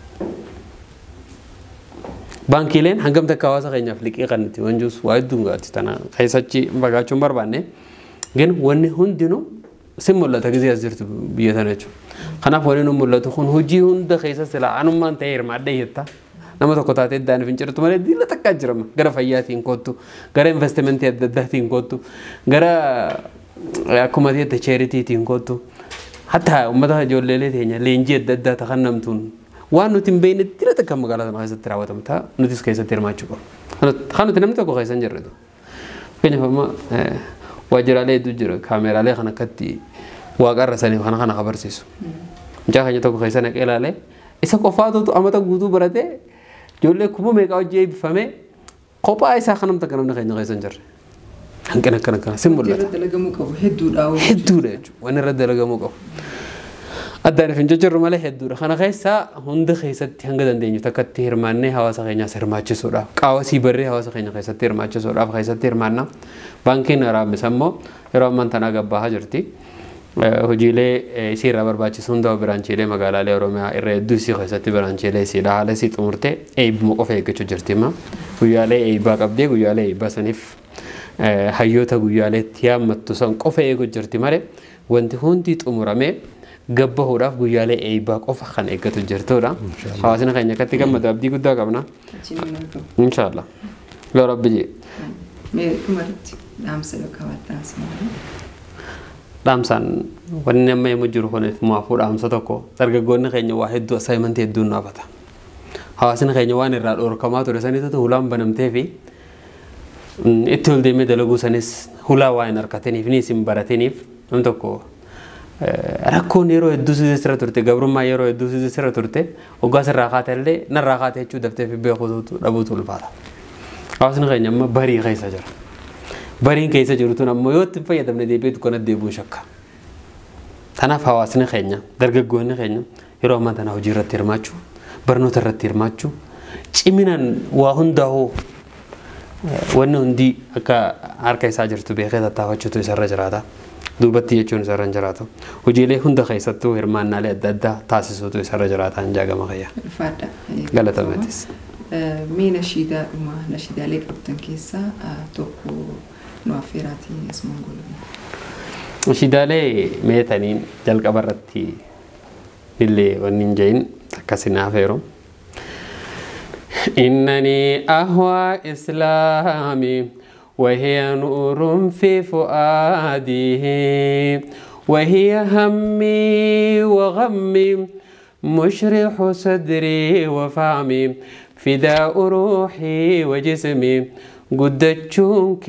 بانكي لين هنگم تكاواسا خينا فليك إيقانتي وانجوس وايد دونغا تستانا خيساتشي مباقاتشو مبارباني gen wanni hundinuu sin mul'ata gizee as jirtu biyya tana jechuudha. Kanaaf wanni nu mul'atu kun hojii hunda keessa sila anummaan ta'ee hirmaadhee jetta nama tokko taatee iddaan fincirtu malee diila takkaa jirama gara fayyaatiin kottu gara investimentii adda addaatiin kottu gara akkuma ta'e charitiitiin kottu hatta uummata ijoollee teenya leenjii adda addaa takannamtuun waan nuti hin beekne diila takkaa magaalaa sana keessatti raawwatamu ta'a nutis keessatti hirmaachuu qabna. Kan nuti namni tokko keessa hin jirretu. Keenyaaf waajjiraalee hedduu jira kaameraalee kan akkatti waaqarra sanii kana agarsiisu. Mucaa keenya tokko keessa naqee ilaalee isa qofaatu amata guutuu baratee ijoollee kuma meeqaa hojii eebbifamee kophaa isaa kanamta namni keenya keessa hin jirre. Hanqina akkana sin mul'ata. Irra dalagamuu qabu hedduudha. Hedduudha jechuudha. Waan irra dalagamuu qabu. Addaan ifin jijjiirru malee hedduudha. Kana keessa hunda keessatti hanga dandeenyu takkatti hirmaannee hawaasa keenyaas hirmaachisuudhaaf qaawasii barree hawaasa keenya keessatti hirmaachisuudhaaf keessatti hirmaanna. Baankiin Araabis ammoo yeroo ammaan tanaa gabbaahaa jirti. Hojiilee isii irraa barbaachisu hunda biraanchiilee magaalaalee Oromiyaa irra hedduu isii keessatti biraanchiilee isiidha. Haala isii xumurtee eebbuma qofa eeggachuu jirti. Guyyaalee eebbaa qabdee guyyaalee eebbaa saniif hayyoota guyyaaleetti yaammattu san qofa eeguu jirti malee wanti hundi xumuramee gabbahuudhaaf guyyaalee eebbaa qofa kan eeggatu jirtudha. Hawaasni keenya akkatti gammadu abdii guddaa qabna. Inshaallah. Yaa Rabbi jee. Kumarratti dhaamsa qabaataas dhaamsaan wanni nama yemmuu jiru kunis maafuu dhaamsa tokko dargaggoonni keenya waa hedduu asaayimantii hedduun naafata. Hawaasni keenya waan irraa dhorkamaa ture sanitti hulaan banamtee fi itti ol deemee dalaguu sanis hulaa waa hin harkataniif ni isin barataniif namni tokko rakkoon yeroo hedduu sirra turte gabrummaa yeroo hedduu sirra turte hoggaa sirraa kaatellee narraa kaatee jechuu daftee fi beekuutu dhabuutu ulfaata. Hawaasni keenya amma barii keessa jira. Bariin keessa jirutu ammoo yoo itti fayyadamne deebiitu kana deebi'uu shakka. Kanaaf hawaasni keenya dargaggoonni keenya yeroo ammaa tana hojii irratti hirmaachuu barnoota irratti hirmaachuu ciminaan waa hundaa'uu wanni hundi akka harka isaa jirtu beekee tattaafachuutu isarra jiraata. Duubatti jechuun isarra hin jiraatu. Hojiilee hunda keessattuu hirmaannaalee adda addaa taasisuutu isarra jiraata hin jaagama kayya. Galatameetis. Mee nashiidaalee qabdan keessaa tokko nu affeeraatii asumaan golobne. Nashiidaalee meetaniin jalqaba irratti illee wanni hin jehin akkasin affeeru. إنني أهوى إسلامي وهي نور في فؤادي وهي همي وغمي مشرح صدري وفهمي فداء روحي وجسمي قدتشونك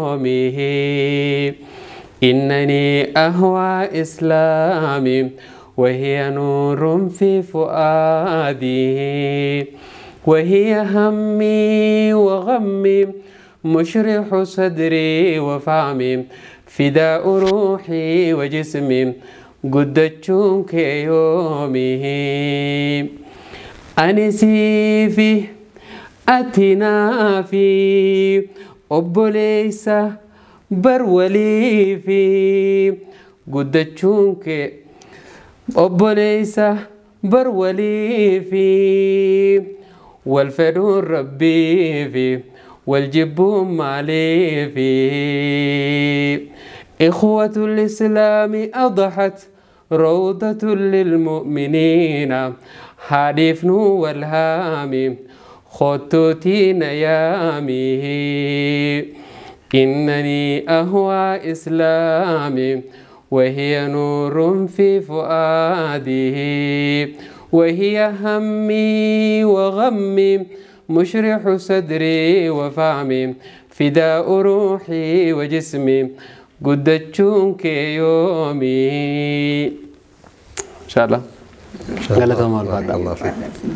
يومي إنني أهوى إسلامي وهي نور في فؤادي وهي همي وغمي مشرح صدري وفهمي فداء روحي وجسمي قدتشونك يومي أنسي فيه أتنا في أبوليس برولي في قدتشونك أبوليس برولي في والفدور ربي في والجب مالي في إخوة الإسلام أضحت روضة للمؤمنين حديث والهام خطوتين يامي إنني أهوى إسلامي وهي نور في فؤادي وهي همي وغمي مشرح صدري وفهمي فداء روحي وجسمي قدتشونك يومي إن شاء الله قال تمام بعد الله فيك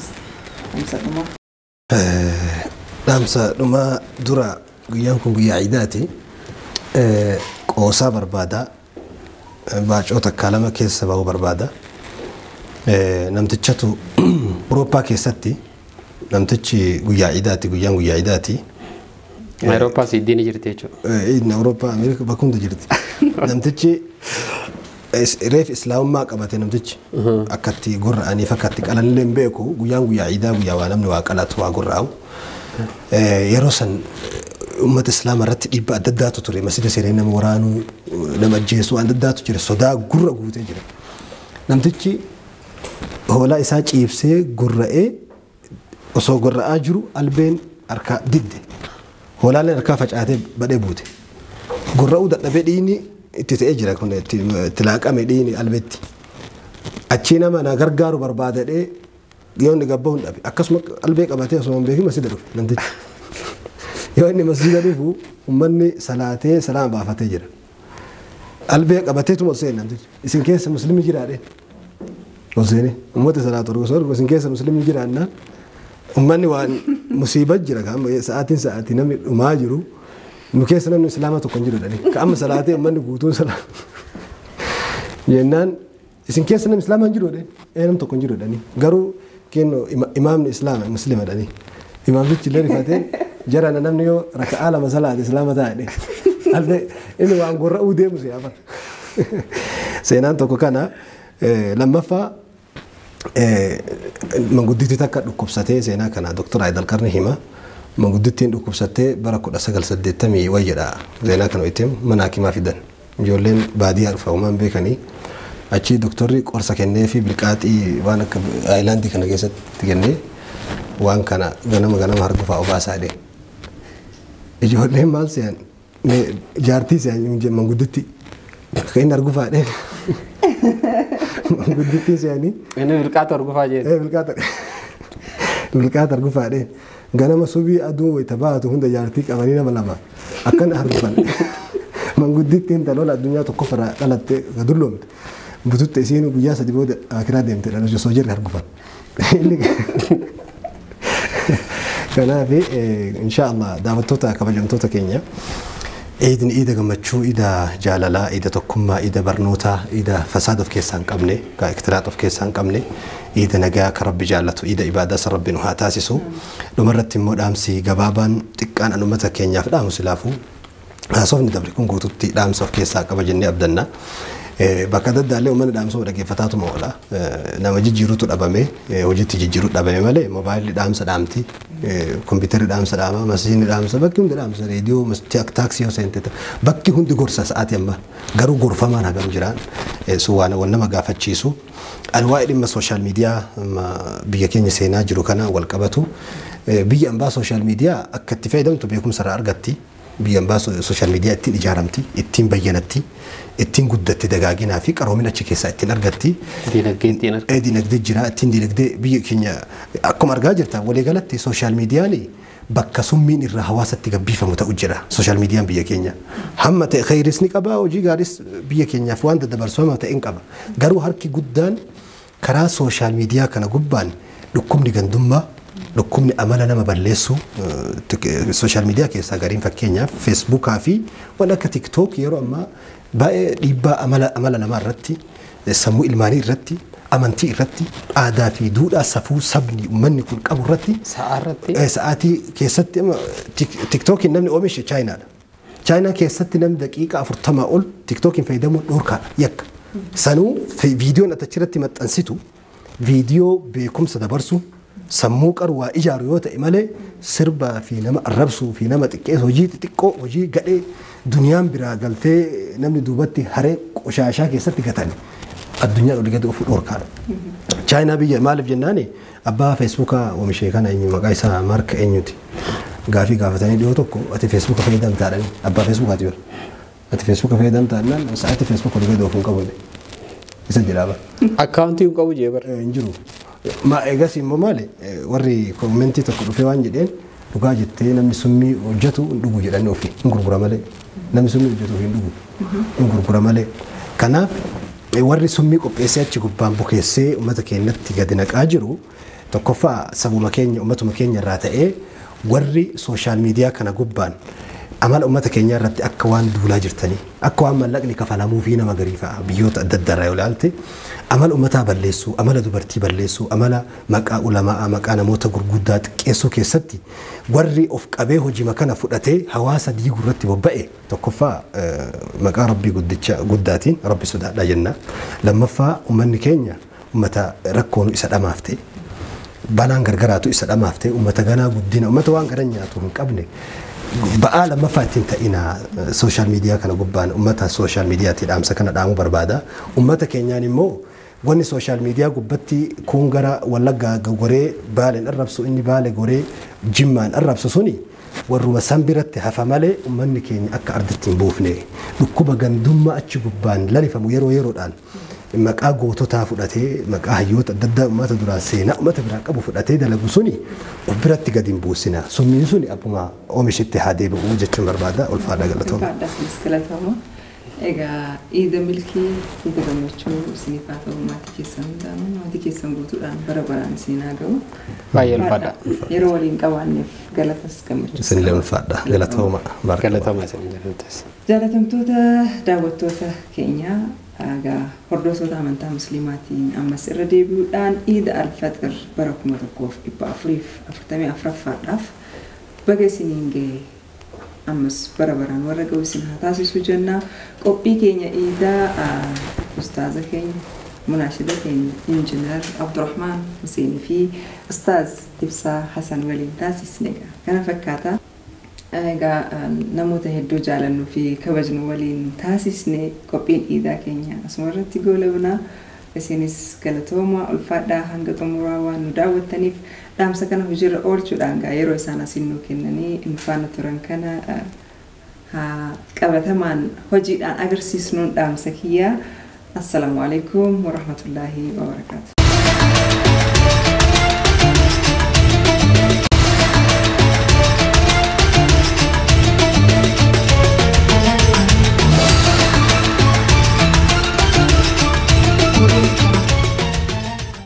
دامسا نما درا قيامكم قيا عيداتي قوسا بربادا باجوتا كلامه كيس باو بربادا نمتشتو أوروبا كيستي نمتشي قيا عيداتي قيام قيا عيداتي أوروبا سيديني جرتيجو إن أوروبا أمريكا بكون تجرتي نمتشي ريف إسلام ما قبته نمتشي أكتي قرر أني فكتي قالن لين بيكو قيام قيا عيدا قيا وانم نواقلات وقرراو يروسن أمة الإسلام رت يبقى دداتو تري مسجد سيرين مورانو لما جيسو عند دداتو جري صدا قرر قوته جري نمتشي هو لا إساج يبسي قرر وصو قرر أجرو البين أركا ضد هو لا أركا فجأة بدأ بوته قرر أود نبديني تتأجر كنا تلاقى مديني البيت أتشينا ما نغرغارو بربادة إيه يوم نقبون أبي أكسمك البيك أباتي أسمع بيكي مسجد روح نمتشي يوم مسجد روح ومني صلاتي سلام بافتي جرا البيك أباتي تمسين نمتشي إسم كيس مسلم جرا وزيني أمتى صلاة الرسول بس إن كيس مسلم يجري عنا أمني وان مصيبة جرى كم ساعات نمي وما جرو مكيس نمي سلامة تكونجرو دني كم صلاة أمني قوتون صلاة جنان إن كيس نمي سلامة جرو دني نم تكونجرو دني قرو كأنه إمام الإسلام مسلم دني إمام في تجلي فاتين جرى أنا نمنيو ركع على مسألة الإسلام تاني هذا إنه وان قرأ ودي مصيبة سينان تكو كنا لما فا من قدتي تكاد كوبساتي زينا كان دكتور عيد القرن هما من قدتي كوبساتي بركو أسقل سدتمي ويجرا زينا كانوا يتم مناكي ما في دن جولين بعدي أعرف ومان بيكني أشي دكتوري كورسا كنني في بلقاتي وانا آيلاندي كنا جالس تجني وان كان غنم هرقفا وباسادي جولين مال سيان جارتي سيان من قدتي كأن هرقفا ده قدتي سياني إنه بالكاتر رجوفا جيد بالكاتر رجوفا ده غنا مسوبي أدو ويتباعته هند جارتيك أمانينا ملما أكن أهربان من قدتي أنت لولا الدنيا تكفر قالت قدرلهم بتوت تسينو بياسة دبود أكراد يمت لأنه جو سوجر هربان كنا في إن شاء الله دعوتوتا كبجمتوتا كينيا إيدن إيدا قمتشو إيدا جاللا إيدا تكما إيدا برنوتا إيدا فساد في كيسان قبلي كاكترات في كيسان قبلي إيدا نجا كرب جالته إيدا إبادة رب نها تاسسو لمرت تمود أمسي جبابا تكان أنو متى كينيا في دام سلافو صوفني دبركون قوتو دام صوف كيسان قبجني أبدنا بكذا دالي ومن دام صوف لقي فتاة مولا نما جيروتو الأبامي وجدت جيروت الأبامي مالي موبايل دام سدامتي كمبيوتر دام سدامة مسجين دام سبكيم دام سريديو مستيق تاكسي وسنتة بكي هندي غرسة ساعات يما غرو غرفة ما نقدر جيران سوانا ونما قافت شيسو الواحد إما سوشيال ميديا ما بيجيني سينا جرو كنا والكبتو بيجي أنبا سوشيال ميديا أكتفي دم تبيكم سرار قتي بيجي أنبا سوشيال ميديا اتين إجارمتي اتين بيانتي اتين قدتي دقاقنا في كرومنا تشكيسا اتين أرقتي دينك دي جرا اتين دينك دي بيجي كينيا أكم أرقاجرتا ولي قالتي سوشيال ميديا لي bakkasummiin irraa hawaasatti gabbiifamu ta'u jira sooshaal miidiyaan biyya keenya. Hamma ta'e khayris ni qaba hojii gaaris biyya keenyaaf waan daddabarsamaa ta'e hin qaba. Garuu harki guddaan karaa sooshaal miidiyaa kana gubbaan dhukkubni gandummaa dhukkubni amala nama balleessu sooshaal miidiyaa keessaa gariin fakkeenyaaf feesbuukaa fi waan akka tiktook yeroo ammaa baay'ee dhiibbaa amala namaa irratti sammuu ilmaanii irratti amantii irratti aadaa fi duudhaa safuu sabni uummanni kun qabu irratti sa'aatii keessatti tiktookiin namni oomishe chaayinaadha. Chaayinaa keessatti namni daqiiqaa 40 ol tiktookiin fayyadamuun dhorkaadha yakka. Sanuu viidiyoon achirratti maxxansitu viidiyoo beekumsa dabarsu sammuu qaru waa ijaaru yoo ta'e malee sirbaa fi nama arrabsuu fi nama xiqqeessu hojii xixiqqoo hojii gadhee duniyaan biraa galtee namni duubatti haree qoshaashaa keessatti gatani addunyaan olii gadi ofu dhorkaadha. Chaayinaa biyya maaliif jennaani abbaa feesbuukaa oomishee kana eenyu maqaa isaa marka eenyuti gaafii gaafatanii dhiyoo tokko ati feesbuuka fayyadamtaadhani abbaa feesbuukaati yoo ati feesbuuka fayyadamtaadhaan sa'aatii feesbuuka olii gadi ofu hin qabu isa jedhaaba. Akkaawuntii hin qabu jeebar. Hin jiru. Ma egas immoo maali warri koomentii tokko dhufee waan jedheen dhugaa jettee namni summii hojjetu hin dhugu jedhanii ofii hin gurgura malee namni summii hojjetu hin dhugu hin gurgura malee. Kanaaf warri summii qopheessee achi gubbaan bukeessee uummata keenyatti gadi naqaa jiru tokkoffaa sabuma keenya uummatuma keenya irraa ta'ee warri sooshaal miidiyaa kana gubbaan amala uummata keenya irratti akka waan duulaa jirtanii akka waan mallaqni kafalamuu fi nama garii fa'a biyyoota adda addaa irraa yoo ilaalte amala uummataa balleessuu amala dubartii balleessuu amala maqaa ulamaa maqaa namoota gurguddaa xiqqeessuu keessatti warri of qabee hojii kana fudhatee hawaasa diiguu irratti bobba'e tokkoffaa maqaa rabbii guddaatiin rabbi sodaadhaa jenna lammaffaa uummanni keenya uummata rakkoon isa dhamaafte balaan gargaraatu isa dhamaafte uummata ganaa guddina uummata waan garan nyaatu hin qabne ba'aa lammaffaa ittiin ta'ina sooshaal miidiyaa kana gubbaan uummata sooshaal miidiyaatti dhaamsa kana dhaamuu barbaada uummata keenyaan immoo wanni sooshaal miidiyaa gubbatti kun gara wallaggaa goree baaleen arrabsu inni baale goree jimmaan arrabsu suni warruma san biratti hafa malee uummanni keenya akka ardatti hin buufne dhukkuba gandummaa achi gubbaan lalifamu yeroo yeroodhaan maqaa goototaa fudhatee maqaa hayyoota adda addaa uummata duraa seenaa uummata biraa qabu fudhatee dalagu suni of biratti gadi hin buusina summiin suni akkuma oomishitti haa deebi'u jechuun barbaada ulfaadha galatooma. Egaa iida milkii iida gammachuu isiniif haa ta'u maatii keessan hundaanuu maatii keessan guutuudhaan bara baraan isin haa ga'u. Baay'ee ulfaadha. Yeroo waliin qabaanneef galatas gammachuu. Isinillee ulfaadha galatooma. Galatooma isinillee ulfaadha. Jaalatamtoota daawwattoota keenyaa egaa hordoftoota amantaa musliimaatiin ammas irra deebi'uudhaan iida alfaxir bara 1444ffaadhaaf baga isiniin ga'e. Ammas bara baraan warra ga'u isin haa taasisu jenna qophii keenya iidaa ustaaza keenya munaashida keenya injiinar Abdurrahmaan Huseenii fi ustaaz Ibsaa Hasan waliin taasisne kana fakkaata. Egaa namoota hedduu jaallannuu fi kabajnu waliin taasisne qophiin iidaa keenya asuma irratti goolabna. Isinis galatooma ulfaadhaa hanga xumuraa waan nu daawwattaniif dhaamsa kana hojiirra oolchuudhaan yeroo isaan asiin nu kennanii nu faana turan kana qabatamaan hojiidhaan agarsiisnuun dhaamsa kiyyaa. Assalaamu alaikum wa rahmatullaahi wa barakaatuh.